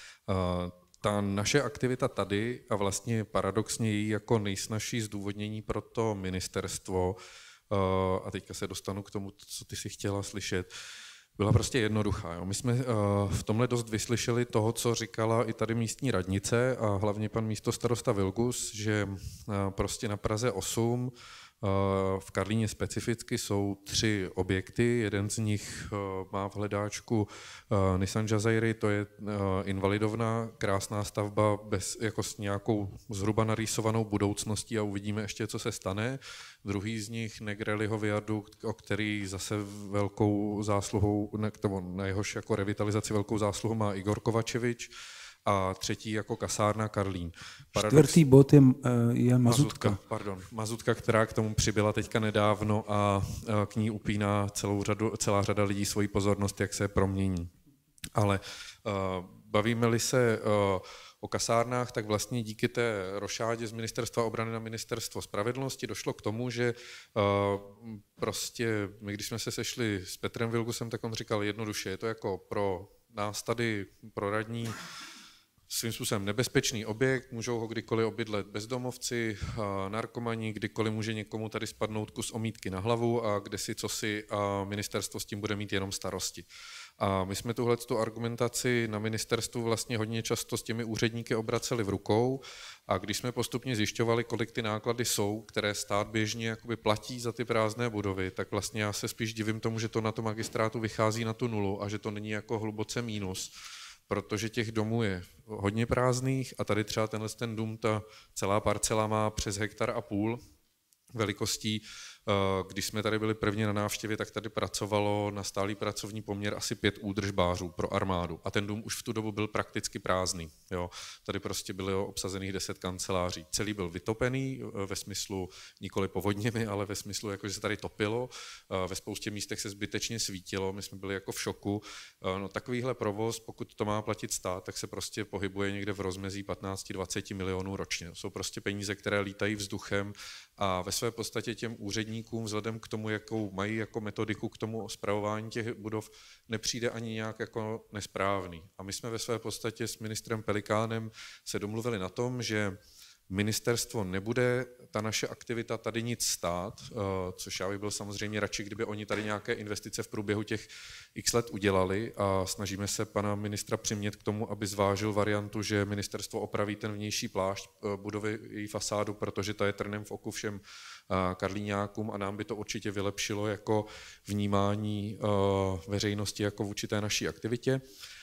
ta naše aktivita tady a vlastně paradoxně její jako nejsnažší zdůvodnění pro to ministerstvo, a teďka se dostanu k tomu, co ty si chtěla slyšet, byla prostě jednoduchá. Jo. My jsme v tomhle dost vyslyšeli toho, co říkala i tady místní radnice a hlavně pan místostarosta Vilgus, že prostě na Praze osm v Karlíně specificky jsou tři objekty, jeden z nich má v hledáčku Nissan Jazairy, to je invalidovna, krásná stavba bez, jako s nějakou zhruba narýsovanou budoucností a uvidíme ještě, co se stane. Druhý z nich Negrelliho viadukt, o který zase velkou zásluhou, na jehož jako revitalizaci velkou zásluhu má Igor Kovačevič. A třetí jako kasárna Karlín. Paradox... Čtvrtý bod je, je Mazutka. Mazutka. Pardon, Mazutka, která k tomu přibyla teďka nedávno a k ní upíná celou řadu, celá řada lidí svoji pozornost, jak se promění. Ale uh, bavíme-li se uh, o kasárnách, tak vlastně díky té rošádě z Ministerstva obrany na Ministerstvo spravedlnosti došlo k tomu, že uh, prostě my, když jsme se sešli s Petrem Vilgusem, tak on říkal jednoduše, je to jako pro nás tady, pro radní, svým způsobem nebezpečný objekt, můžou ho kdykoliv obydlet bezdomovci, narkomani, kdykoliv může někomu tady spadnout kus omítky na hlavu a kde si cosi a ministerstvo s tím bude mít jenom starosti. A my jsme tuhle tu argumentaci na ministerstvu vlastně hodně často s těmi úředníky obraceli v rukou a když jsme postupně zjišťovali, kolik ty náklady jsou, které stát běžně jakoby platí za ty prázdné budovy, tak vlastně já se spíš divím tomu, že to na to magistrátu vychází na tu nulu a že to není jako hluboce mínus, protože těch domů je hodně prázdných a tady třeba tenhle ten dům, ta celá parcela má přes hektar a půl velikostí. Když jsme tady byli prvně na návštěvě, tak tady pracovalo na stálý pracovní poměr asi pět údržbářů pro armádu. A ten dům už v tu dobu byl prakticky prázdný. Jo. Tady prostě bylo obsazených deset kanceláří. Celý byl vytopený ve smyslu nikoli povodněmi, ale ve smyslu, jako, že se tady topilo. Ve spoustě místech se zbytečně svítilo. My jsme byli jako v šoku. No, takovýhle provoz, pokud to má platit stát, tak se prostě pohybuje někde v rozmezí patnáct až dvacet milionů ročně. To jsou prostě peníze, které lítají vzduchem a ve své podstatě těm úředníkům vzhledem k tomu, jakou mají jako metodiku k tomu spravování těch budov, nepřijde ani nějak jako nesprávný. A my jsme ve své podstatě s ministrem Pelikánem se domluvili na tom, že ministerstvo nebude ta naše aktivita tady nic stát, což já bych byl samozřejmě radši, kdyby oni tady nějaké investice v průběhu těch x let udělali a snažíme se pana ministra přimět k tomu, aby zvážil variantu, že ministerstvo opraví ten vnější plášť budovy, její fasádu, protože ta je trnem v oku všem karlíňákům a nám by to určitě vylepšilo jako vnímání veřejnosti jako vůči té naší aktivitě.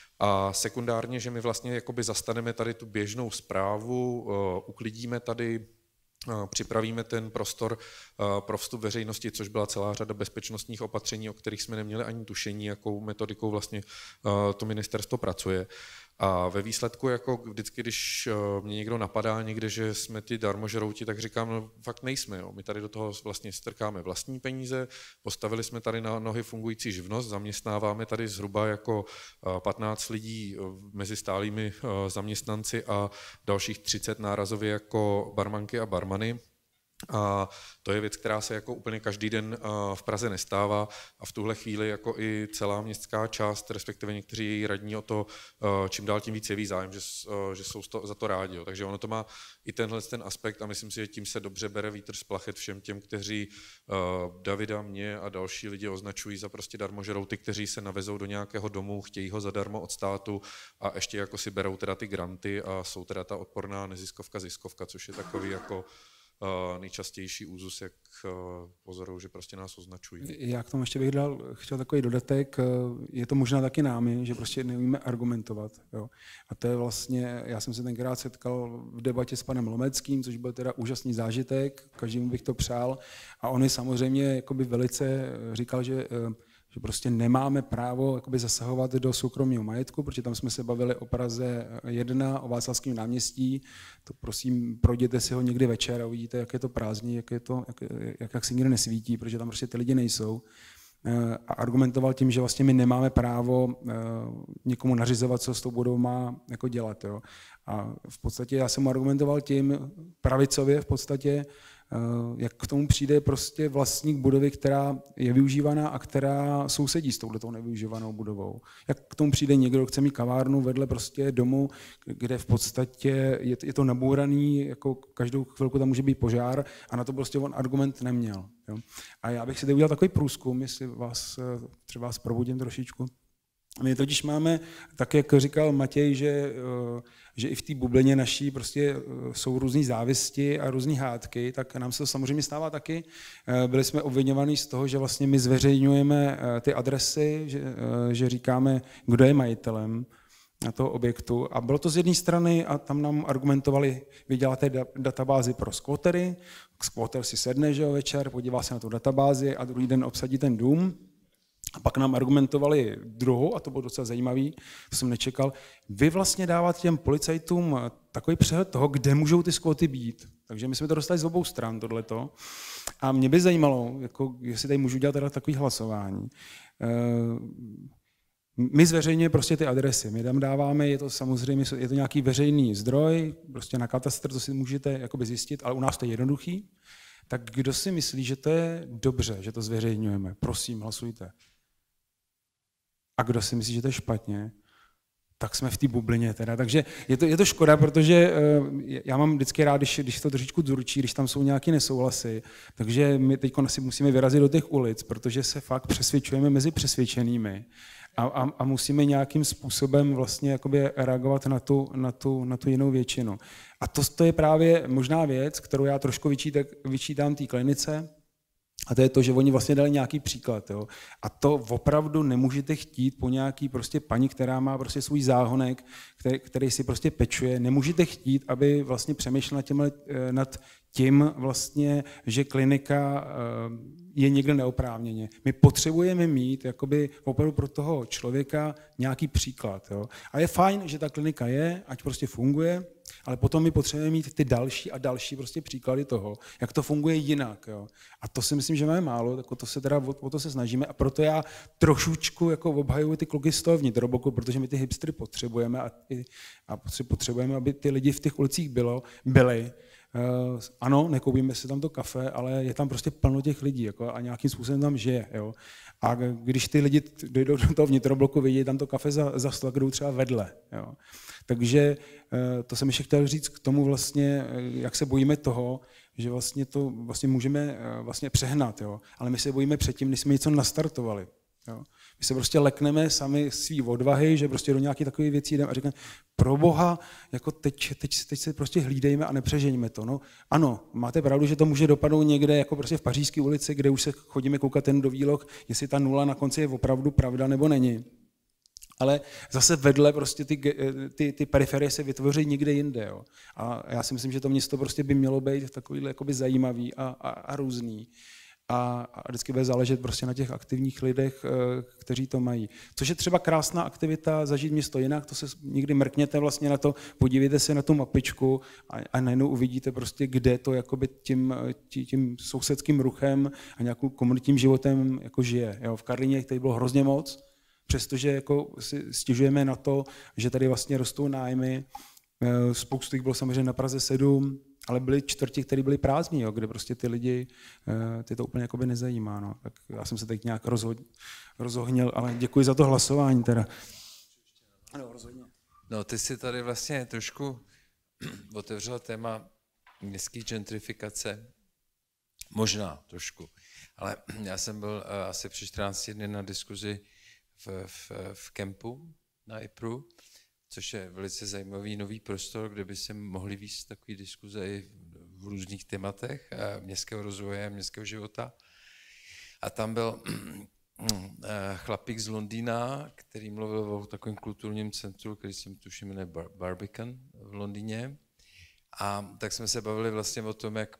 A sekundárně, že my vlastně jakoby zastaneme tady tu běžnou správu, uklidíme tady, připravíme ten prostor pro vstup veřejnosti, což byla celá řada bezpečnostních opatření, o kterých jsme neměli ani tušení, jakou metodikou vlastně to ministerstvo pracuje. A ve výsledku, jako vždycky, když mě někdo napadá někde, že jsme ty darmožrouti, tak říkám, no fakt nejsme. Jo. My tady do toho vlastně strkáme vlastní peníze, postavili jsme tady na nohy fungující živnost, zaměstnáváme tady zhruba jako patnáct lidí mezi stálými zaměstnanci a dalších třicet nárazově jako barmanky a barmany. A to je věc, která se jako úplně každý den v Praze nestává a v tuhle chvíli jako i celá městská část, respektive někteří její radní o to čím dál tím víc jeví zájem, že, že jsou za to rádi. Jo. Takže ono to má i tenhle ten aspekt a myslím si, že tím se dobře bere vítr z plachet všem těm, kteří Davida, mě a další lidi označují za prostě darmožrouty, kteří se navezou do nějakého domu, chtějí ho zadarmo od státu a ještě jako si berou teda ty granty a jsou teda ta odporná neziskovka, ziskovka, což je takový jako nejčastější úzus, jak pozorují, že prostě nás označují. Já k tomu ještě bych dal, chtěl takový dodatek, je to možná taky námi, že prostě neumíme argumentovat. Jo. A to je vlastně, já jsem se tenkrát setkal v debatě s panem Lomeckým, což byl teda úžasný zážitek, každému bych to přál. A on samozřejmě jakoby velice říkal, že že prostě nemáme právo jakoby zasahovat do soukromého majetku, protože tam jsme se bavili o Praze jedna, o Václavském náměstí. To prosím, projděte si ho někdy večer a uvidíte, jak je to prázdný, jak, je to, jak, jak, jak se nikde nesvítí, protože tam prostě ty lidi nejsou. A argumentoval tím, že vlastně my nemáme právo někomu nařizovat, co s tou budovou má jako dělat. Jo. A v podstatě já jsem argumentoval tím pravicově v podstatě, jak k tomu přijde prostě vlastník budovy, která je využívaná a která sousedí s touhletou nevyužívanou budovou. Jak k tomu přijde někdo, kdo chce mít kavárnu vedle prostě domu, kde v podstatě je, je to nabouraný, jako každou chvilku tam může být požár a na to prostě on argument neměl. Jo. A já bych si tady udělal takový průzkum, jestli vás třeba vás probudím trošičku. My totiž máme, tak jak říkal Matěj, že, že i v té bublině naší prostě jsou různý závisti a různý hádky, tak nám se to samozřejmě stává taky. Byli jsme obviňovaní z toho, že vlastně my zveřejňujeme ty adresy, že, že říkáme, kdo je majitelem na toho objektu. A bylo to z jedné strany a tam nám argumentovali, vy děláte databázi pro squattery, squatter si sedne, že jo, večer, podívá se na tu databázi a druhý den obsadí ten dům. A pak nám argumentovali druhou, a to bylo docela zajímavý, to jsem nečekal, vy vlastně dáváte těm policajtům takový přehled toho, kde můžou ty squaty být. Takže my jsme to dostali z obou stran, tohleto. A mě by zajímalo, jako, jestli tady můžu dělat teda takový hlasování. My zveřejňujeme prostě ty adresy, my tam dáváme, je to samozřejmě, je to nějaký veřejný zdroj, prostě na katastr, to si můžete jakoby zjistit, ale u nás to je jednoduchý. Tak kdo si myslí, že to je dobře, že to zveřejňujeme? Prosím, hlasujte. A kdo si myslí, že to je špatně, tak jsme v té bublině teda. Takže je to, je to škoda, protože já mám vždycky rád, když, když to trošičku dzurčí, když tam jsou nějaké nesouhlasy. Takže my teď asi musíme vyrazit do těch ulic, protože se fakt přesvědčujeme mezi přesvědčenými. A, a, a musíme nějakým způsobem vlastně jakoby reagovat na tu, na, tu, na tu jinou většinu. A to, to je právě možná věc, kterou já trošku vyčítám, vyčítám té klinice, a to je to, že oni vlastně dali nějaký příklad. Jo. A to opravdu nemůžete chtít po nějaký prostě paní, která má prostě svůj záhonek, který, který si prostě pečuje. Nemůžete chtít, aby vlastně přemýšlela nad tím, nad tím vlastně, že klinika je někde neoprávněně. My potřebujeme mít jakoby opravdu pro toho člověka nějaký příklad. Jo. A je fajn, že ta klinika je, ať prostě funguje, ale potom my potřebujeme mít ty další a další prostě příklady toho, jak to funguje jinak. Jo. A to si myslím, že máme málo, tak o to se teda o, o to se snažíme a proto já trošičku jako obhajuji ty kluky z toho vnitrobloku, protože my ty hipstery potřebujeme a, ty, a potřebujeme, aby ty lidi v těch ulicích bylo, byli. Uh, ano, nekoupíme si tam to kafe, ale je tam prostě plno těch lidí jako, a nějakým způsobem tam žije. Jo. A když ty lidi dojdou do toho vnitrobloku, vidí tam to kafe za, za sto, jdou třeba vedle. Jo. Takže uh, to jsem ještě chtěl říct k tomu vlastně, jak se bojíme toho, že vlastně to vlastně můžeme uh, vlastně přehnat, jo. Ale my se bojíme předtím, než jsme něco nastartovali. Jo. My se prostě lekneme sami svý odvahy, že prostě do nějaké takové věci jdeme a říkáme, pro Boha, jako teď, teď, teď se prostě hlídejme a nepřeženíme to. No, ano, máte pravdu, že to může dopadnout někde jako prostě v Pařížské ulici, kde už se chodíme koukat ten do výloh, jestli ta nula na konci je opravdu pravda nebo není. Ale zase vedle prostě ty, ty, ty periferie se vytvoří někde jinde. Jo. A já si myslím, že to město prostě by mělo být takovýhle jakoby zajímavý a, a, a různý. A, a vždycky bude záležet prostě na těch aktivních lidech, kteří to mají. Což je třeba krásná aktivita, zažít město jinak, to se někdy mrkněte vlastně na to, podívejte se na tu mapičku a, a najednou uvidíte prostě, kde to jakoby tím, tím sousedským ruchem a nějakým komunitním životem jako žije. Jo, v Karlíně tady bylo hrozně moc, přestože jako si stěžujeme na to, že tady vlastně rostou nájmy, spoustu jich bylo samozřejmě na Praze sedm, ale byly čtvrti, které byly prázdní, jo, kde prostě ty lidi, ty to úplně jakoby nezajímá. No. Tak já jsem se teď nějak rozho- rozohnil, ale děkuji za to hlasování teda. Ano, rozhodně. No, ty si tady vlastně trošku otevřel téma městské gentrifikace. Možná trošku. Ale já jsem byl asi před čtrnácti dny na diskuzi v, v, v kempu na I P R U, což je velice zajímavý nový prostor, kde by se mohly vést takové diskuze i v různých tématech městského rozvoje, městského života. A tam byl chlapík z Londýna, který mluvil o takovém kulturním centru, který jsem tuším jmenuje Bar- Barbican v Londýně. A tak jsme se bavili vlastně o tom, jak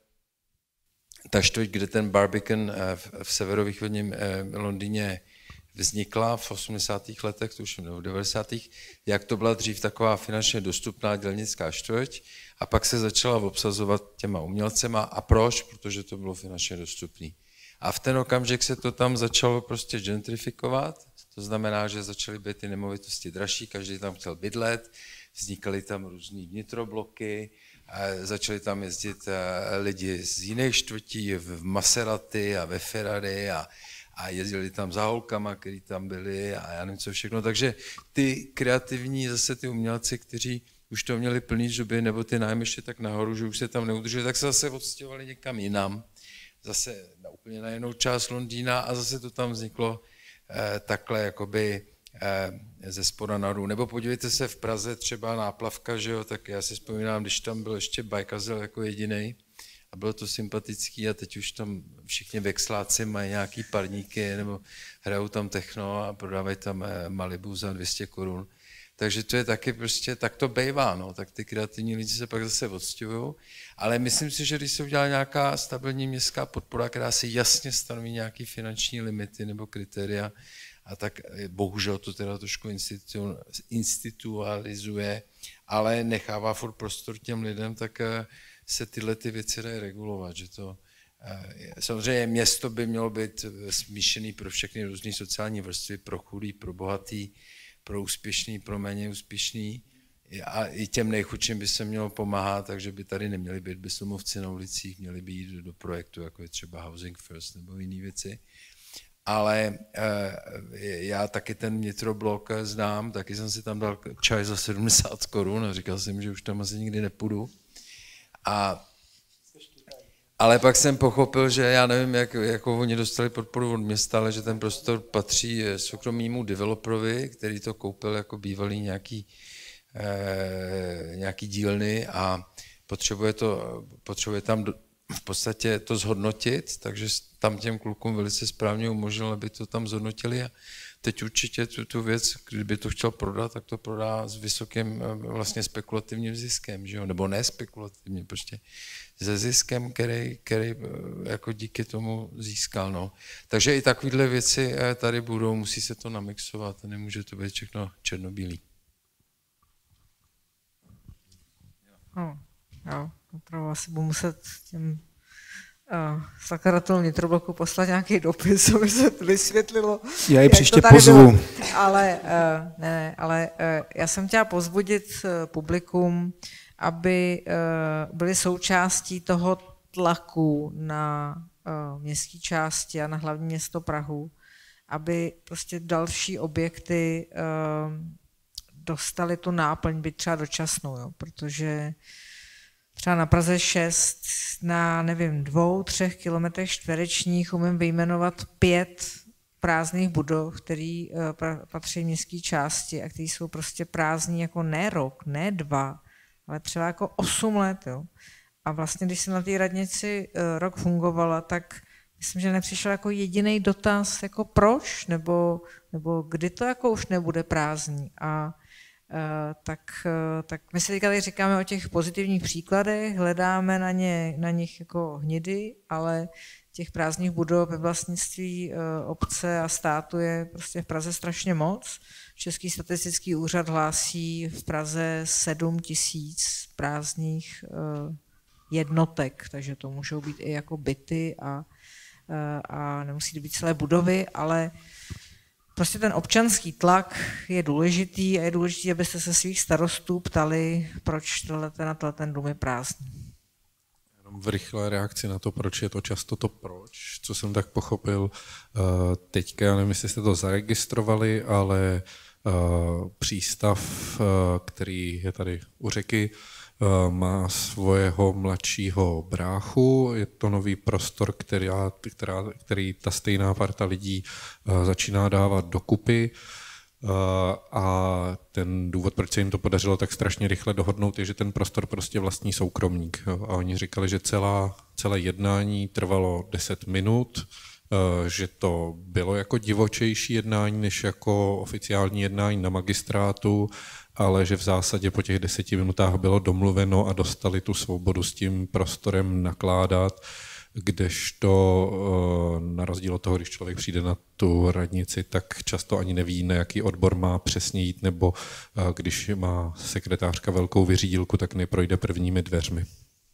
ta čtvrť, kde ten Barbican v, v severovýchodním Londýně vznikla v osmdesátých letech, tuším, nebo v devadesátých jak to byla dřív taková finančně dostupná dělnická čtvrť a pak se začala obsazovat těma umělcema. A proč? Protože to bylo finančně dostupný. A v ten okamžik se to tam začalo prostě gentrifikovat, to znamená, že začaly být ty nemovitosti dražší, každý tam chtěl bydlet, vznikaly tam různý vnitrobloky, začali tam jezdit lidi z jiných čtvrtí v Maserati a ve Ferrari a, a jezdili tam za holkama, který tam byli a já nevím co všechno. Takže ty kreativní zase ty umělci, kteří už to měli plný zuby, nebo ty nájmy šli tak nahoru, že už se tam neudrželi, tak se zase odstěhovali někam jinam. Zase na úplně na jinou část Londýna a zase to tam vzniklo eh, takhle jakoby eh, ze spoda nahoru. Nebo podívejte se v Praze třeba Náplavka, že jo, tak já si vzpomínám, když tam byl ještě Bajkazel jako jedinej a bylo to sympatický a teď už tam všichni vexláci mají nějaký parníky nebo hrajou tam techno a prodávají tam eh, Malibu za dvě stě korun. Takže to je taky prostě, tak to bejvá, no, tak ty kreativní lidi se pak zase odstěhují. Ale myslím si, že když se udělá nějaká stabilní městská podpora, která si jasně stanoví nějaké finanční limity nebo kritéria, a tak bohužel to teda trošku institu, institualizuje, ale nechává furt prostor těm lidem, tak se tyhle ty věci dají regulovat, že to samozřejmě město by mělo být smíšený pro všechny různé sociální vrstvy, pro chudý, pro bohatý, pro úspěšný, pro méně úspěšný a i těm nejchudším by se mělo pomáhat, takže by tady neměli být bezdomovci na ulicích, měli by jít do projektu, jako je třeba Housing First nebo jiné věci. Ale já taky ten vnitroblok znám, taky jsem si tam dal čaj za sedmdesát korun a říkal jsem, že už tam asi nikdy nepůjdu. A ale pak jsem pochopil, že já nevím, jak jako oni dostali podporu od města, ale že ten prostor patří soukromému developerovi, který to koupil jako bývalý nějaký, eh, nějaký dílny a potřebuje, to, potřebuje tam do, v podstatě to zhodnotit, takže tam těm klukům velice správně umožnil, aby to tam zhodnotili a teď určitě tu, tu věc, kdyby to chtěl prodat, tak to prodá s vysokým vlastně spekulativním ziskem, že jo? Nebo ne spekulativně, prostě se ziskem, který, který jako díky tomu získal. No. Takže i takovéhle věci tady budou, musí se to namixovat, nemůže to být všechno černobílý. No, jo, opravdu asi budu muset těm uh, zakladatelům vnitrobloku poslat nějaký dopis, aby se to vysvětlilo. Já ji příště pozvu. Bylo. Ale, uh, ne, ne, ale uh, já jsem chtěla povzbudit uh, publikum, aby uh, byli součástí toho tlaku na uh, městské části a na hlavní město Prahu, aby prostě další objekty uh, dostali tu náplň, byť třeba dočasnou, jo, protože třeba na Praze šest, na nevím, dvou, třech kilometrech čtverečních umím vyjmenovat pět prázdných budov, které uh, patří městské části a které jsou prostě prázdní jako ne rok, ne dva, ale třeba jako osm let. Jo. A vlastně, když jsem na té radnici uh, rok fungovala, tak myslím, že nepřišel jako jediný dotaz, jako proč, nebo, nebo kdy to jako už nebude prázdný. A uh, tak, uh, tak my si tady říkáme o těch pozitivních příkladech, hledáme na, ně, na nich jako hnidy, ale těch prázdných budov ve vlastnictví uh, obce a státu je prostě v Praze strašně moc. Český statistický úřad hlásí v Praze sedm tisíc prázdných uh, jednotek, takže to můžou být i jako byty a, uh, a nemusí to být celé budovy, ale prostě ten občanský tlak je důležitý a je důležitý, abyste se svých starostů ptali, proč tenhle, tenhle ten dům je prázdný. Jenom v rychlé reakci na to, proč je to často to proč, co jsem tak pochopil. Teďka, já nevím, jestli jste to zaregistrovali, ale přístav, který je tady u řeky, má svého mladšího bráchu. Je to nový prostor, který, která, který ta stejná parta lidí začíná dávat dokupy. A ten důvod, proč se jim to podařilo tak strašně rychle dohodnout, je, že ten prostor prostě vlastní soukromník. A oni říkali, že celá, celé jednání trvalo deset minut, že to bylo jako divočejší jednání, než jako oficiální jednání na magistrátu, ale že v zásadě po těch deseti minutách bylo domluveno a dostali tu svobodu s tím prostorem nakládat, kdežto na rozdíl od toho, když člověk přijde na tu radnici, tak často ani neví, na jaký odbor má přesně jít, nebo když má sekretářka velkou vyřídilku, tak neprojde prvními dveřmi.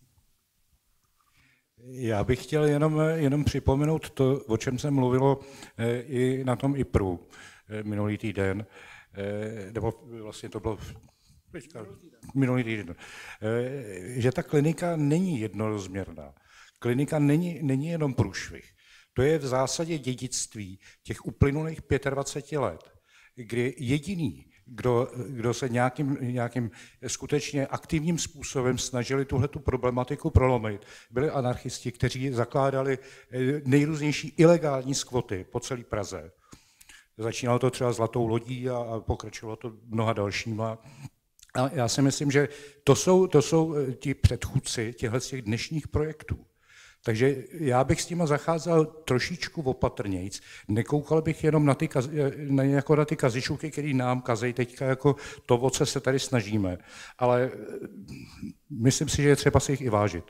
Já bych chtěl jenom, jenom připomenout to, o čem se mluvilo i na tom I P R U minulý týden, nebo vlastně to bylo minulý týden, že ta klinika není jednorozměrná. Klinika není, není jenom průšvih. To je v zásadě dědictví těch uplynulých dvacet pět let, kdy jediný, kdo, kdo se nějakým, nějakým skutečně aktivním způsobem snažili tuhletu problematiku prolomit, byli anarchisti, kteří zakládali nejrůznější ilegální skvoty po celé Praze. Začínalo to třeba Zlatou lodí a, a pokračovalo to mnoha dalšíma. A já si myslím, že to jsou, to jsou ti předchůdci těchto těch dnešních projektů. Takže já bych s tím zacházel trošičku opatrnějc. Nekoukal bych jenom na ty, na, jako na ty kazičuky, který nám kazejí teďka jako to, o co se tady snažíme. Ale myslím si, že je třeba si jich i vážit.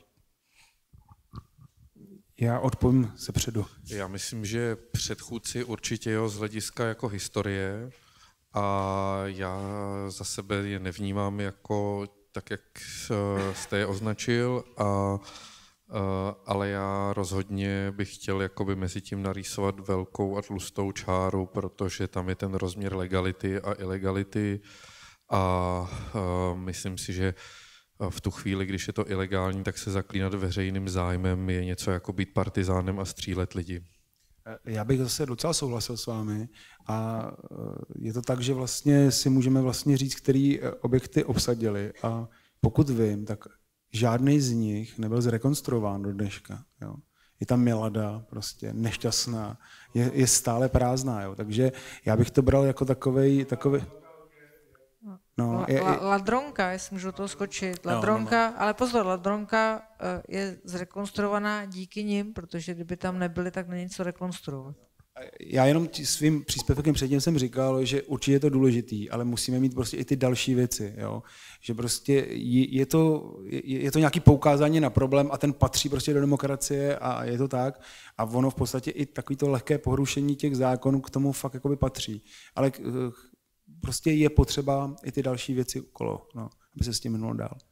Já odpovím se předu. Já myslím, že předchůdci určitě jo z hlediska jako historie a já za sebe je nevnímám jako tak, jak jste je označil, a ale já rozhodně bych chtěl jakoby mezi tím narýsovat velkou a tlustou čáru, protože tam je ten rozměr legality a ilegality a myslím si, že v tu chvíli, když je to ilegální, tak se zaklínat veřejným zájmem je něco jako být partizánem a střílet lidi. Já bych zase docela souhlasil s vámi a je to tak, že vlastně si můžeme vlastně říct, který objekty obsadili a pokud vím, tak žádný z nich nebyl zrekonstruován do dneška. Jo. Je tam Milada, prostě nešťastná, je, je stále prázdná. Jo. Takže já bych to bral jako takovej, takový... No, je, La, Ladronka, jestli můžu toho skočit. Ladronka, no, no, no. Ale pozor, Ladronka je zrekonstruovaná díky nim, protože kdyby tam nebyli, tak není co rekonstruovat. Já jenom svým příspěvkem předtím jsem říkal, že určitě je to důležitý, ale musíme mít prostě i ty další věci. Jo? Že prostě je to, je to nějaké poukázání na problém a ten patří prostě do demokracie a je to tak. A ono v podstatě i takovýto lehké porušení těch zákonů k tomu fakt jakoby patří. Ale prostě je potřeba i ty další věci okolo, no, aby se s tím minulo dál.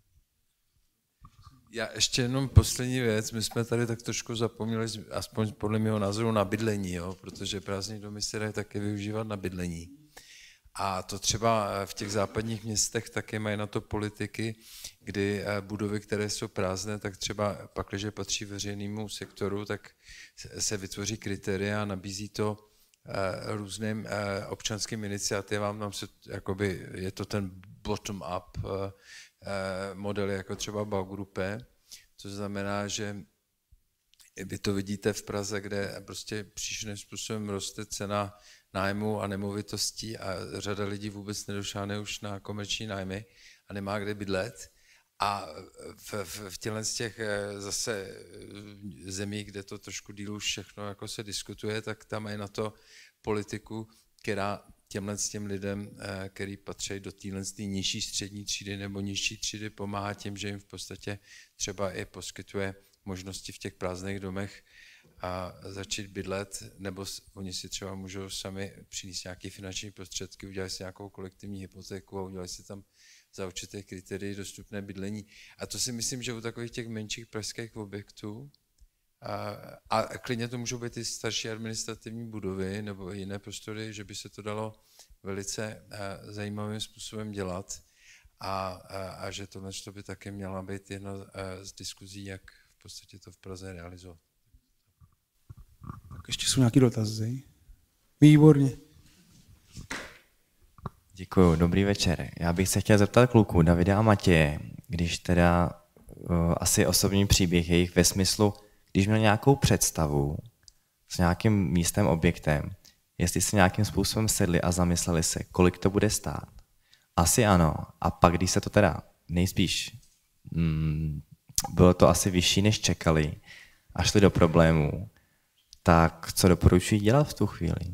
Já ještě jenom poslední věc, my jsme tady tak trošku zapomněli, aspoň podle mého názoru, na bydlení, jo? Protože prázdné domy se dají také využívat na bydlení. A to třeba v těch západních městech také mají na to politiky, kdy budovy, které jsou prázdné, tak třeba pak, když patří veřejnému sektoru, tak se vytvoří kritéria a nabízí to různým občanským iniciativám, tam se, jakoby, je to ten bottom-up modely jako třeba Baugruppe, což znamená, že vy to vidíte v Praze, kde prostě příšným způsobem roste cena nájmu a nemovitostí a řada lidí vůbec nedošáhne už na komerční nájmy a nemá kde bydlet. A v, v, v těchto z těch zase zemích, kde to trošku díl už všechno jako se diskutuje, tak tam je na to politiku, která těmhle s těm lidem, který patří do téhle nižší střední třídy nebo nižší třídy, pomáhá tím, že jim v podstatě třeba i poskytuje možnosti v těch prázdných domech a začít bydlet, nebo oni si třeba můžou sami přinést nějaké finanční prostředky, udělat si nějakou kolektivní hypotéku a udělat si tam za určité kritérii dostupné bydlení. A to si myslím, že u takových těch menších pražských objektů, a, a klidně to můžou být i starší administrativní budovy nebo jiné prostory, že by se to dalo velice zajímavým způsobem dělat. a, a, a že tohle by taky měla být jedna z diskuzí, jak v podstatě to v Praze realizovat. Tak ještě jsou nějaký dotazy? Výborně. Děkuju, dobrý večer. Já bych se chtěl zeptat kluků Davida a Matěje, když teda uh, asi osobní příběh jejich ve smyslu, když měl nějakou představu s nějakým místem, objektem, jestli se nějakým způsobem sedli a zamysleli se, kolik to bude stát. Asi ano. A pak, když se to teda nejspíš, mm, bylo to asi vyšší, než čekali a šli do problémů, tak co doporučuji dělat v tu chvíli?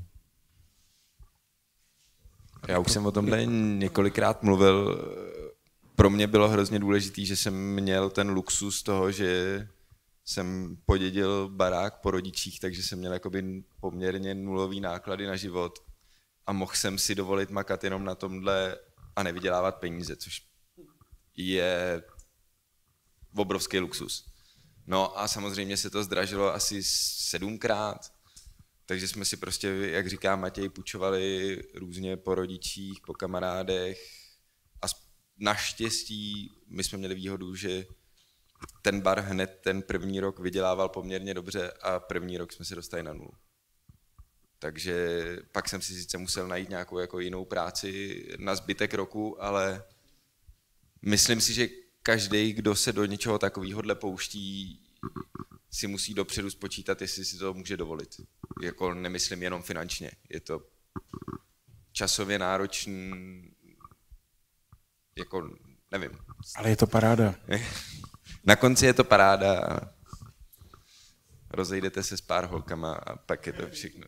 Já už jsem o tomhle několikrát mluvil. Pro mě bylo hrozně důležité, že jsem měl ten luxus toho, že jsem podědil barák po rodičích, takže jsem měl jakoby poměrně nulový náklady na život a mohl jsem si dovolit makat jenom na tomhle a nevydělávat peníze, což je obrovský luxus. No a samozřejmě se to zdražilo asi sedmkrát, takže jsme si prostě, jak říká Matěj, půjčovali různě po rodičích, po kamarádech a naštěstí my jsme měli výhodu, že ten bar hned ten první rok vydělával poměrně dobře a první rok jsme se dostali na nulu. Takže pak jsem si sice musel najít nějakou jako jinou práci na zbytek roku, ale myslím si, že každý, kdo se do něčeho takového pouští, si musí dopředu spočítat, jestli si to může dovolit. Jako nemyslím jenom finančně, je to časově náročný, jako nevím. Ale je to paráda. Na konci je to paráda a rozejdete se s pár holkama a pak je to všechno.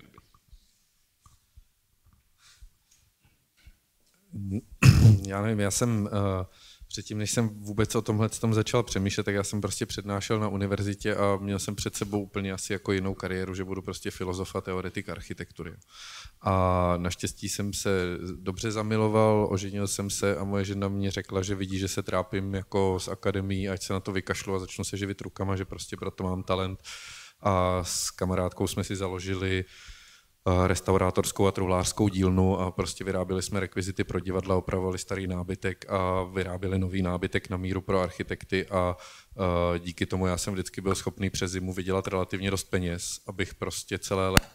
Já nevím, já jsem uh, předtím, než jsem vůbec o tomhle tom začal přemýšlet, tak já jsem prostě přednášel na univerzitě a měl jsem před sebou úplně asi jako jinou kariéru, že budu prostě filozof a teoretik architektury. A naštěstí jsem se dobře zamiloval, oženil jsem se a moje žena mě řekla, že vidí, že se trápím jako s akademií, ať se na to vykašlu a začnu se živit rukama, že prostě proto mám talent. A s kamarádkou jsme si založili restaurátorskou a truhlářskou dílnu a prostě vyráběli jsme rekvizity pro divadla, opravovali starý nábytek a vyráběli nový nábytek na míru pro architekty a díky tomu já jsem vždycky byl schopný přes zimu vydělat relativně dost peněz, abych prostě celé léto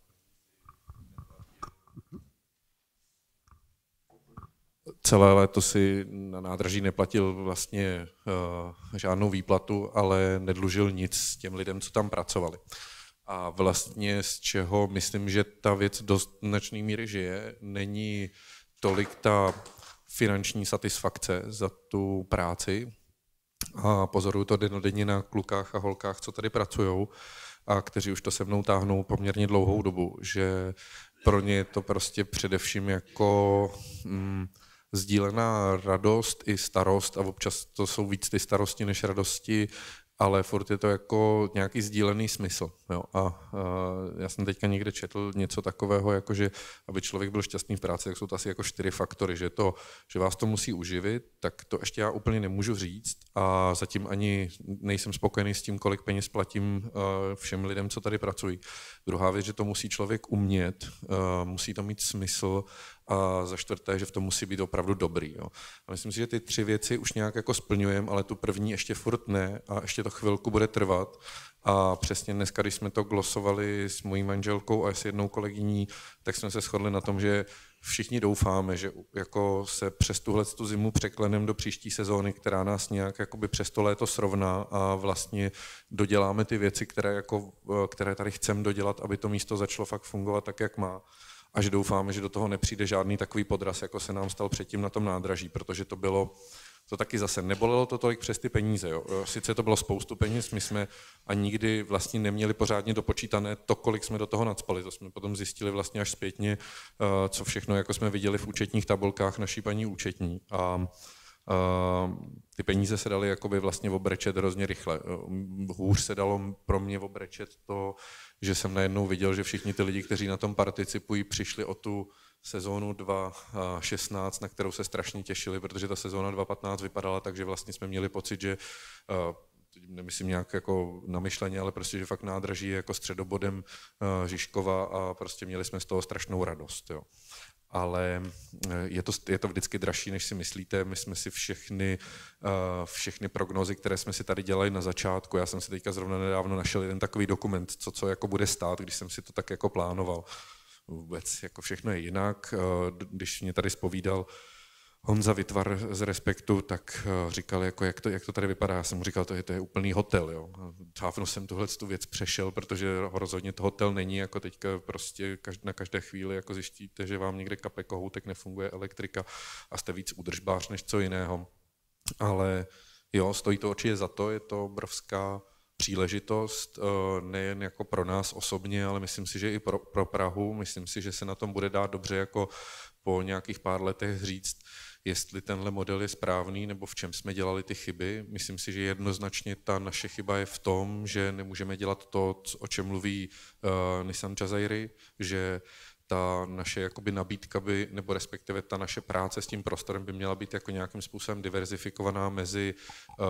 celé léto si na nádraží neplatil vlastně uh, žádnou výplatu, ale nedlužil nic těm lidem, co tam pracovali. A vlastně z čeho myslím, že ta věc do značné míry žije, není tolik ta finanční satisfakce za tu práci. A pozoruju to dennodenně na klukách a holkách, co tady pracujou a kteří už to se mnou táhnou poměrně dlouhou dobu, že pro ně je to prostě především jako mm, sdílená radost i starost a občas to jsou víc ty starosti než radosti, ale furt je to jako nějaký sdílený smysl. Jo. A, a já jsem teďka někde četl něco takového, jako že aby člověk byl šťastný v práci, tak jsou to asi jako čtyři faktory, že to, že vás to musí uživit, tak to ještě já úplně nemůžu říct a zatím ani nejsem spokojený s tím, kolik peněz platím všem lidem, co tady pracují. Druhá věc, že to musí člověk umět, musí to mít smysl a za čtvrté, že v tom musí být opravdu dobrý. Jo. A myslím si, že ty tři věci už nějak jako splňujeme, ale tu první ještě furt ne a ještě to chvilku bude trvat. A přesně dneska, když jsme to glosovali s mojí manželkou a s jednou kolegyní, tak jsme se shodli na tom, že všichni doufáme, že jako se přes tuhle tu zimu překleneme do příští sezóny, která nás nějak jakoby přes to léto srovná a vlastně doděláme ty věci, které, jako, které tady chceme dodělat, aby to místo začalo fakt fungovat tak, jak má. A že doufáme, že do toho nepřijde žádný takový podraz, jako se nám stal předtím na tom nádraží, protože to bylo, to taky zase nebolelo to tolik přes ty peníze. Jo. Sice to bylo spoustu peněz, my jsme ani nikdy vlastně neměli pořádně dopočítané to, kolik jsme do toho nacpali. To jsme potom zjistili vlastně až zpětně, co všechno jako jsme viděli v účetních tabulkách naší paní účetní. A Uh, ty peníze se daly jakoby vlastně obrečet hrozně rychle. Hůř se dalo pro mě obrečet to, že jsem najednou viděl, že všichni ty lidi, kteří na tom participují, přišli o tu sezónu dva tisíce šestnáct, na kterou se strašně těšili, protože ta sezóna dva tisíce patnáct vypadala tak, že vlastně jsme měli pocit, že uh, nemyslím nějak jako namyšleně, ale prostě, že fakt nádraží je jako středobodem uh, Žižkova a prostě měli jsme z toho strašnou radost. Jo. ale je to, je to vždycky dražší, než si myslíte. My jsme si všechny, všechny prognózy, které jsme si tady dělali na začátku, já jsem si teďka zrovna nedávno našel jeden takový dokument, co, co jako bude stát, když jsem si to tak jako plánoval. Vůbec jako všechno je jinak. Když mě tady zpovídal Honza Vytvar z Respektu, tak říkal, jako, jak, to, jak to tady vypadá. Já jsem mu říkal, to je, to je úplný hotel. Jo. Dávno jsem tuhle tu věc přešel, protože rozhodně to hotel není, jako teďka prostě na každé chvíli jako zjistíte, že vám někde kape kohoutek, nefunguje elektrika a jste víc údržbář než co jiného. Ale jo, stojí to určitě za to, je to obrovská příležitost, nejen jako pro nás osobně, ale myslím si, že i pro, pro Prahu. Myslím si, že se na tom bude dát dobře jako po nějakých pár letech říct, jestli tenhle model je správný, nebo v čem jsme dělali ty chyby. Myslím si, že jednoznačně ta naše chyba je v tom, že nemůžeme dělat to, o čem mluví uh, Nissan Jazairi, že ta naše jakoby nabídka by, nebo respektive ta naše práce s tím prostorem by měla být jako nějakým způsobem diverzifikovaná mezi uh,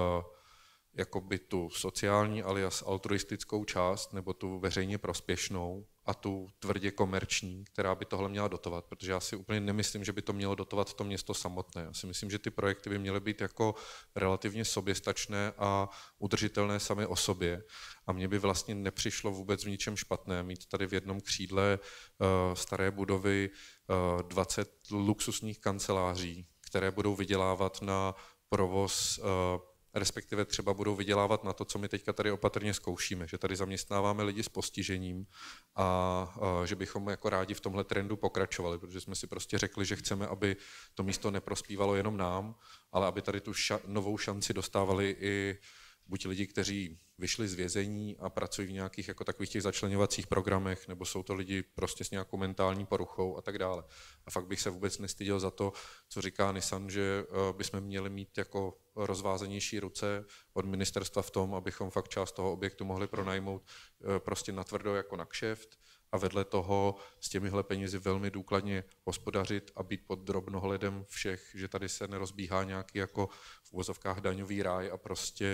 jakoby tu sociální alias altruistickou část, nebo tu veřejně prospěšnou a tu tvrdě komerční, která by tohle měla dotovat, protože já si úplně nemyslím, že by to mělo dotovat to město samotné. Já si myslím, že ty projekty by měly být jako relativně soběstačné a udržitelné sami o sobě. A mně by vlastně nepřišlo vůbec v ničem špatné mít tady v jednom křídle uh, staré budovy uh, dvacet luxusních kanceláří, které budou vydělávat na provoz uh, respektive třeba budou vydělávat na to, co my teďka tady opatrně zkoušíme, že tady zaměstnáváme lidi s postižením a, a že bychom jako rádi v tomhle trendu pokračovali, protože jsme si prostě řekli, že chceme, aby to místo neprospívalo jenom nám, ale aby tady tu ša- novou šanci dostávali i buď lidi, kteří vyšli z vězení a pracují v nějakých jako takových těch začleňovacích programech, nebo jsou to lidi prostě s nějakou mentální poruchou a tak dále. A fakt bych se vůbec nestyděl za to, co říká Nissan, že bychom měli mít jako rozvázanější ruce od ministerstva v tom, abychom fakt část toho objektu mohli pronajmout prostě natvrdo jako na kšeft a vedle toho s těmihle penězi velmi důkladně hospodařit a být pod drobnohledem všech, že tady se nerozbíhá nějaký jako v uvozovkách daňový ráj a prostě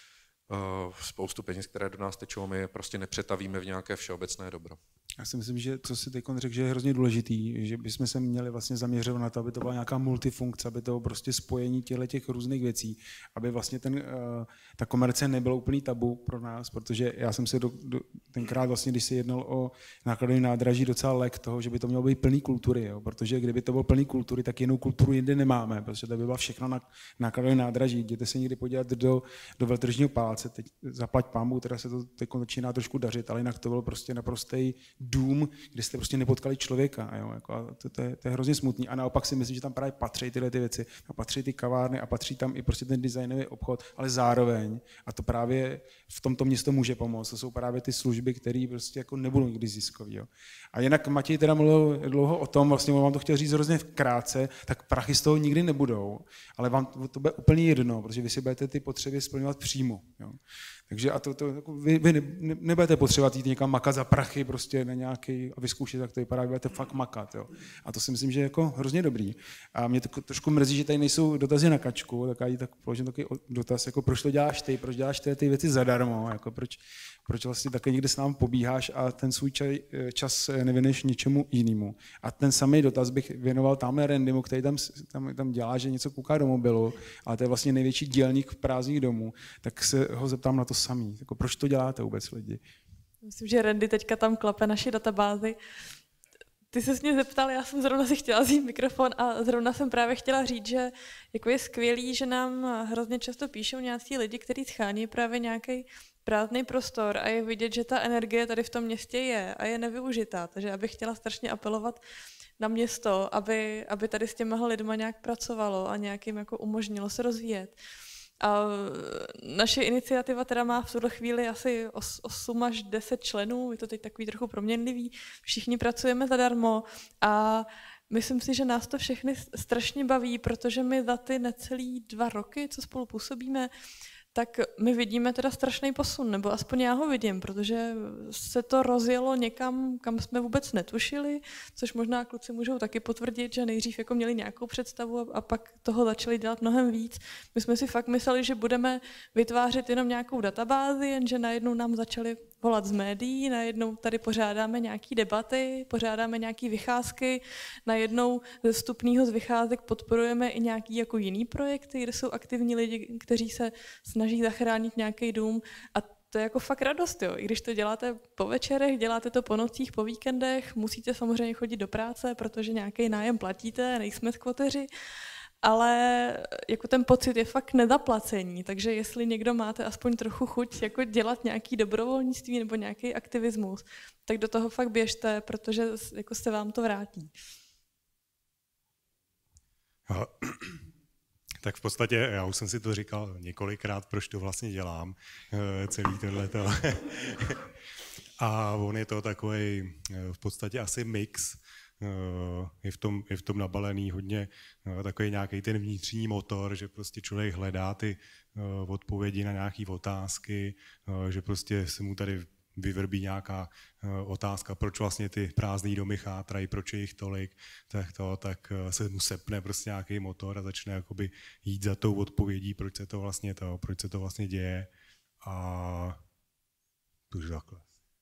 uh, spoustu peněz, které do nás tečou, my je prostě nepřetavíme v nějaké všeobecné dobro. Já si myslím, že co si teď řekl, že je hrozně důležitý, že bychom se měli vlastně zaměřovat na to, aby to byla nějaká multifunkce, aby to bylo prostě spojení těchto těch různých věcí, aby vlastně ten, ta komerce nebyla úplný tabu pro nás, protože já jsem se do, do, tenkrát vlastně, když se jednal o nákladové nádraží, docela lek toho, že by to mělo být plný kultury, jo? Protože kdyby to bylo plný kultury, tak jinou kulturu jinde nemáme, protože to by byla všechno na nákladové nádraží. Jděte se někdy podívat do, do Veletržního paláce, teď zaplať pánbůh, teda se to teď začíná trošku dařit, ale jinak to bylo prostě naprostý dům, kde jste prostě nepotkali člověka. Jo? Jako a to, to, je, to je hrozně smutný. A naopak si myslím, že tam právě patří tyhle ty věci. A patří ty kavárny a patří tam i prostě ten designový obchod, ale zároveň, a to právě v tomto město může pomoct, to jsou právě ty služby, které prostě jako nebudou nikdy ziskový. Jo? A jinak Matěj teda mluvil dlouho o tom, vlastně vám to chtěl říct hrozně krátce, tak prachy z toho nikdy nebudou, ale vám to, to bude úplně jedno, protože vy si budete ty potřeby splňovat přímo. Jo? Takže a to, to, jako vy, vy ne, ne, nebudete potřebovat jít někam makat za prachy prostě na nějaký a vyzkoušet, jak to vypadá, vy budete fakt makat. Jo. A to si myslím, že je jako hrozně dobrý. A mě to trošku mrzí, že tady nejsou dotazy na Kačku, tak já tak položím takový dotaz, jako proč to děláš ty, proč děláš ty, ty věci zadarmo, jako proč, proč vlastně také někde s námi pobíháš a ten svůj čas, čas nevěnuješ něčemu jinému. A ten samý dotaz bych věnoval tamhle Randymu, který tam, tam, tam dělá, že něco kouká do mobilu, ale to je vlastně největší dělník prázdných domů, tak se ho zeptám na to samý. Jako, proč to děláte vůbec lidi? Myslím, že Randy teďka tam klape naši databázi. Ty se mě zeptal, já jsem zrovna si chtěla vzít mikrofon a zrovna jsem právě chtěla říct, že jako je skvělý, že nám hrozně často píšou nějací lidi, kteří schání právě nějaký prázdný prostor a je vidět, že ta energie tady v tom městě je a je nevyužitá. Takže já bych chtěla strašně apelovat na město, aby, aby tady s těma lidma nějak pracovalo a nějak jim jako umožnilo se rozvíjet. A naše iniciativa teda má v tuhle chvíli asi osm až deset členů, je to teď takový trochu proměnlivý, všichni pracujeme zadarmo a myslím si, že nás to všechny strašně baví, protože my za ty necelý dva roky, co spolu působíme, tak my vidíme teda strašný posun, nebo aspoň já ho vidím, protože se to rozjelo někam, kam jsme vůbec netušili, což možná kluci můžou taky potvrdit, že nejdřív jako měli nějakou představu a pak toho začali dělat mnohem víc. My jsme si fakt mysleli, že budeme vytvářet jenom nějakou databázi, jenže najednou nám začali volat z médií, najednou tady pořádáme nějaké debaty, pořádáme nějaké vycházky, najednou ze vstupného z vycházek podporujeme i nějaké jako jiný projekty, kde jsou aktivní lidi, kteří se snaží zachránit nějaký dům a to je jako fakt radost, jo. I když to děláte po večerech, děláte to po nocích, po víkendech, musíte samozřejmě chodit do práce, protože nějaký nájem platíte, nejsme skvoteři, ale jako ten pocit je fakt nezaplacení, takže jestli někdo máte aspoň trochu chuť jako dělat nějaký dobrovolnictví nebo nějaký aktivismus, tak do toho fakt běžte, protože jako se vám to vrátí. Aha. Tak v podstatě, já už jsem si to říkal několikrát, proč to vlastně dělám, celý tohleto. A on je to takový v podstatě asi mix, je v tom, je v tom nabalený hodně takový nějaký ten vnitřní motor, že prostě člověk hledá ty odpovědi na nějaké otázky, že prostě se mu tady vyvrbí nějaká otázka, proč vlastně ty prázdné domy chátrají, proč je jich tolik, tak, to, tak se mu sepne prostě nějaký motor a začne jakoby jít za tou odpovědí, proč se to vlastně, to, proč se to vlastně děje. A to už takhle.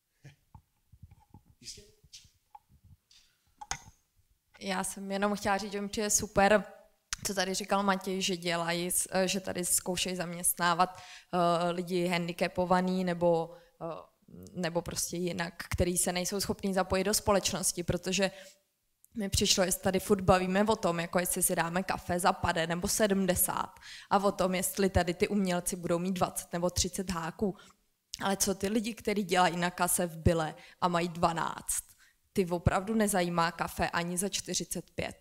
Já jsem jenom chtěla říct, že mi je super, co tady říkal Matěj, že dělají, že tady zkoušejí zaměstnávat uh, lidi handicapovaný nebo uh, nebo prostě jinak, který se nejsou schopní zapojit do společnosti, protože mi přišlo, jestli tady furt bavíme o tom, jako jestli si dáme kafe za pade nebo sedmdesát a o tom, jestli tady ty umělci budou mít dvacet nebo třicet háků. Ale co ty lidi, kteří dělají na kase v Bile a mají dvanáct, ty opravdu nezajímá kafe ani za čtyřicet pět.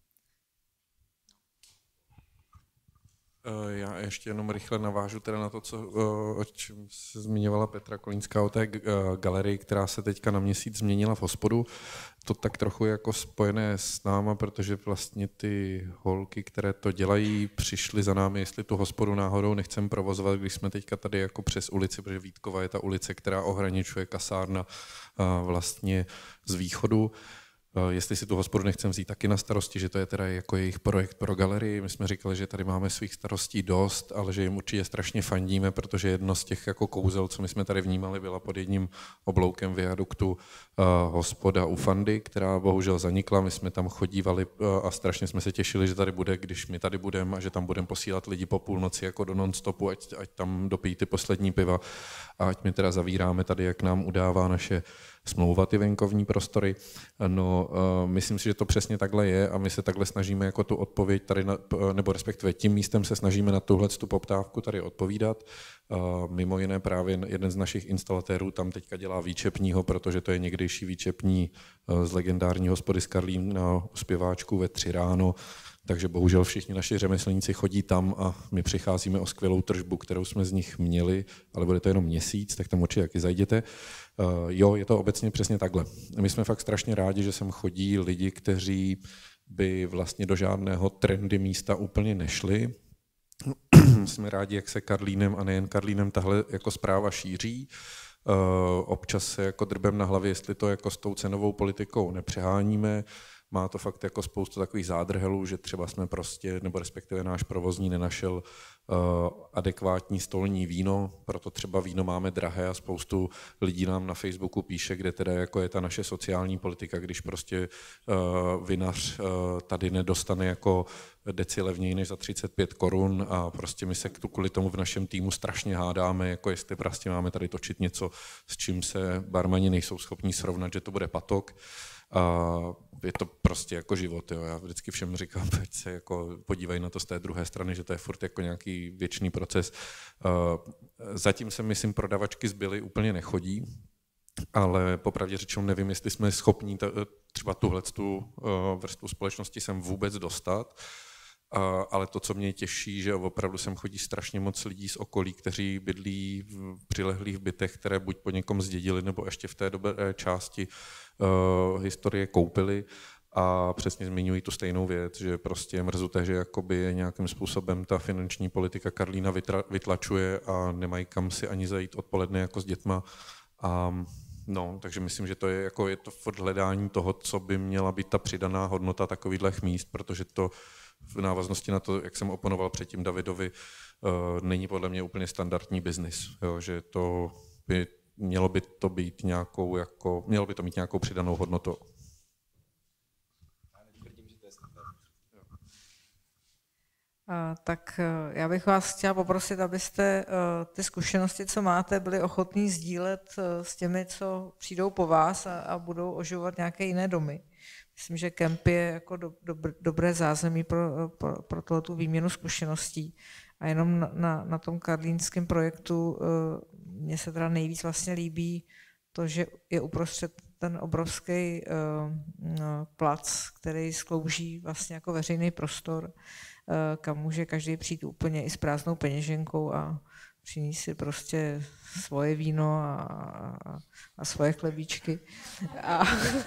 Já ještě jenom rychle navážu teda na to, co, o čem se zmiňovala Petra Kolínská o té galerii, která se teďka na měsíc změnila v hospodu. To tak trochu jako spojené s náma, protože vlastně ty holky, které to dělají, přišly za námi, jestli tu hospodu náhodou nechcem provozovat, když jsme teďka tady jako přes ulici, protože Vítkova je ta ulice, která ohraničuje kasárna vlastně z východu. Jestli si tu hospodu nechcem vzít taky na starosti, že to je teda jako jejich projekt pro galerii. My jsme říkali, že tady máme svých starostí dost, ale že jim určitě strašně fandíme, protože jedno z těch jako kouzel, co my jsme tady vnímali, byla pod jedním obloukem viaduktu uh, hospoda u Fandy, která bohužel zanikla. My jsme tam chodívali uh, a strašně jsme se těšili, že tady bude, když my tady budeme a že tam budeme posílat lidi po půlnoci jako do non-stopu, ať, ať tam dopijí ty poslední piva a ať my teda zavíráme tady, jak nám udává naše smlouva ty venkovní prostory. No, uh, myslím si, že to přesně takhle je a my se takhle snažíme jako tu odpověď tady, na, nebo respektive tím místem se snažíme na tuhle tu poptávku tady odpovídat. Uh, mimo jiné právě jeden z našich instalatérů tam teďka dělá výčepního, protože to je někdejší výčepní uh, z legendární hospody z Karlín na zpěváčku ve tři ráno. Takže bohužel všichni naši řemeslníci chodí tam a my přicházíme o skvělou tržbu, kterou jsme z nich měli, ale bude to jenom měsíc, tak tam určitě taky zajděte. Uh, jo, je to obecně přesně takhle. My jsme fakt strašně rádi, že sem chodí lidi, kteří by vlastně do žádného trendy místa úplně nešli. Jsme rádi, jak se Karlínem a nejen Karlínem tahle jako zpráva šíří. Uh, občas se jako drbem na hlavě, jestli to jako s tou cenovou politikou nepřeháníme. Má to fakt jako spoustu takových zádrhelů, že třeba jsme prostě, nebo respektive náš provozní nenašel uh, adekvátní stolní víno, proto třeba víno máme drahé a spoustu lidí nám na Facebooku píše, kde teda jako je ta naše sociální politika, když prostě uh, vinař uh, tady nedostane jako deci levněji než za třicet pět korun a prostě my se kvůli tomu v našem týmu strašně hádáme, jako jestli prostě máme tady točit něco, s čím se barmani nejsou schopní srovnat, že to bude patok. A je to prostě jako život, jo. Já vždycky všem říkám, ať se jako podívají na to z té druhé strany, že to je furt jako nějaký věčný proces. Zatím se, myslím, prodavačky zbyly úplně nechodí, ale popravdě řečeno nevím, jestli jsme schopní třeba tuhletu vrstvu společnosti sem vůbec dostat. Uh, ale to, co mě těší, že opravdu sem chodí strašně moc lidí z okolí, kteří bydlí v přilehlých bytech, které buď po někom zdědili, nebo ještě v té dobré části uh, historie koupili a přesně zmiňují tu stejnou věc, že prostě je mrzuté, že jakoby nějakým způsobem ta finanční politika Karlína vytra, vytlačuje a nemají kam si ani zajít odpoledne jako s dětma. A no, takže myslím, že to je jako je to furt hledání toho, co by měla být ta přidaná hodnota takovýchhle míst, protože to v návaznosti na to, jak jsem oponoval předtím Davidovi, uh, není podle mě úplně standardní biznis, jo, že to by mělo by to být nějakou jako, mělo by to mít nějakou přidanou hodnotu. Tak já bych vás chtěla poprosit, abyste ty zkušenosti, co máte, byli ochotní sdílet s těmi, co přijdou po vás a, a budou oživovat nějaké jiné domy. Myslím, že kemp je jako do, dobr, dobré zázemí pro, pro, pro tohoto výměnu zkušeností. A jenom na, na, na tom karlínském projektu mně se teda nejvíc vlastně líbí to, že je uprostřed ten obrovský plac, který slouží vlastně jako veřejný prostor, kam může každý přijít úplně i s prázdnou peněženkou a přinést si prostě svoje víno a, a, a svoje chlebíčky. A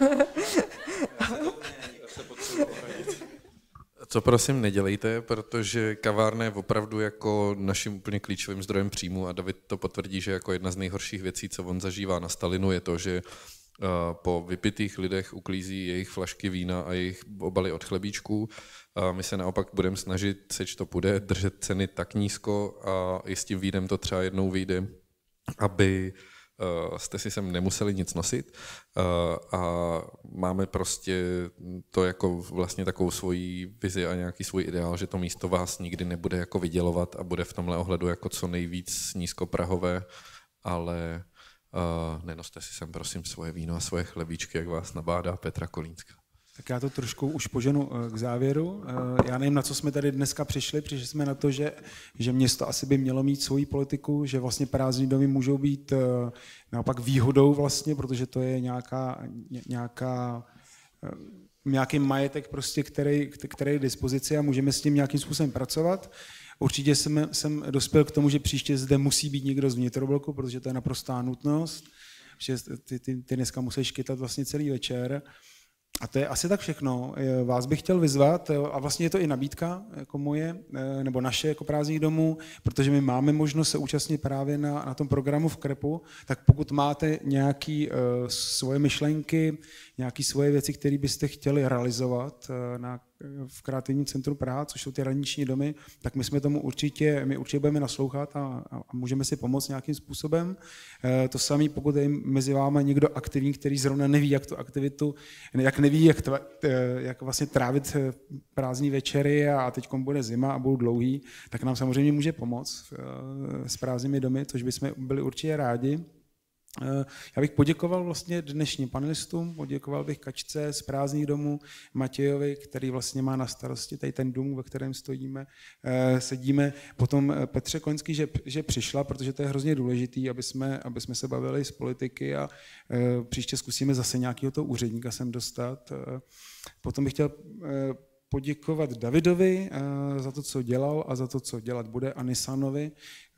Co prosím nedělejte, protože kavárna je opravdu jako naším úplně klíčovým zdrojem příjmu a David to potvrdí, že jako jedna z nejhorších věcí, co on zažívá na Stalinu, je to, že po vypitých lidech uklízí jejich flašky vína a jejich obaly od chlebíčků. A my se naopak budeme snažit, seč to půjde, držet ceny tak nízko a i s tím vínem to třeba jednou vyjde, aby jste si sem nemuseli nic nosit a máme prostě to jako vlastně takovou svoji vizi a nějaký svůj ideál, že to místo vás nikdy nebude jako vydělovat a bude v tomhle ohledu jako co nejvíc nízkoprahové, ale Uh, nenoste si sem prosím svoje víno a svoje chlebíčky, jak vás nabádá Petra Kolínská. Tak já to trošku už poženu k závěru. Já nevím, na co jsme tady dneska přišli. Přišli jsme na to, že, že město asi by mělo mít svoji politiku, že vlastně prázdní domy můžou být naopak výhodou vlastně, protože to je nějaká, nějaká nějaký majetek, prostě, který, který je k dispozici a můžeme s tím nějakým způsobem pracovat. Určitě jsem, jsem dospěl k tomu, že příště zde musí být někdo z vnitrobloku, protože to je naprostá nutnost, že ty, ty, ty dneska musíš kytat vlastně celý večer. A to je asi tak všechno. Vás bych chtěl vyzvat, a vlastně je to i nabídka jako moje, nebo naše jako prázdných domů, protože my máme možnost se účastnit právě na, na tom programu v Krepu, tak pokud máte nějaké uh, svoje myšlenky, nějaké svoje věci, které byste chtěli realizovat uh, na, v Kreativním centru Praha, což jsou ty radniční domy, tak my jsme tomu určitě, my určitě budeme naslouchat a, a můžeme si pomoct nějakým způsobem. Uh, to samé, pokud je mezi vámi někdo aktivní, který zrovna neví, jak tu aktivitu, jak neví, jak, tva, jak vlastně trávit prázdný večery a teď bude zima a budou dlouhý, tak nám samozřejmě může pomoct s prázdnými domy, což bychom byli určitě rádi. Já bych poděkoval vlastně dnešním panelistům, poděkoval bych Kačce z prázdných domů, Matějovi, který vlastně má na starosti tady ten dům, ve kterém stojíme, sedíme, potom Petře Koňský, že, že přišla, protože to je hrozně důležitý, aby jsme, aby jsme se bavili z politiky a příště zkusíme zase nějakého toho úředníka sem dostat. Potom bych chtěl poděkovat Davidovi za to, co dělal a za to, co dělat bude, a Nisanovi,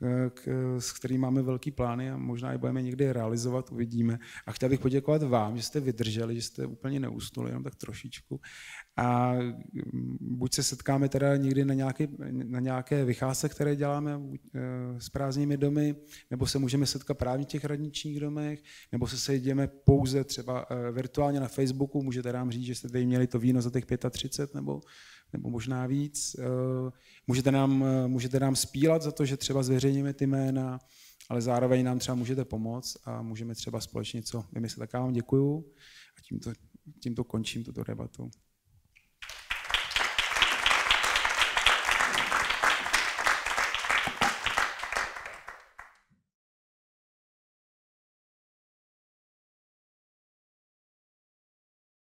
s kterým máme velký plány a možná je budeme někdy realizovat, uvidíme. A chtěl bych poděkovat vám, že jste vydrželi, že jste úplně neustuli, jenom tak trošičku. A buď se setkáme teda někdy na nějaké, na nějaké vycházce, které děláme s prázdnými domy, nebo se můžeme setkat právě v těch radničních domech, nebo se sejdeme pouze třeba virtuálně na Facebooku, můžete nám říct, že jste tady měli to víno za těch třicet pět nebo nebo možná víc. Můžete nám, můžete nám spílat za to, že třeba zveřejníme ty jména, ale zároveň nám třeba můžete pomoct a můžeme třeba společně co vymyslet. Tak já vám děkuju a tímto, tímto končím tuto debatu.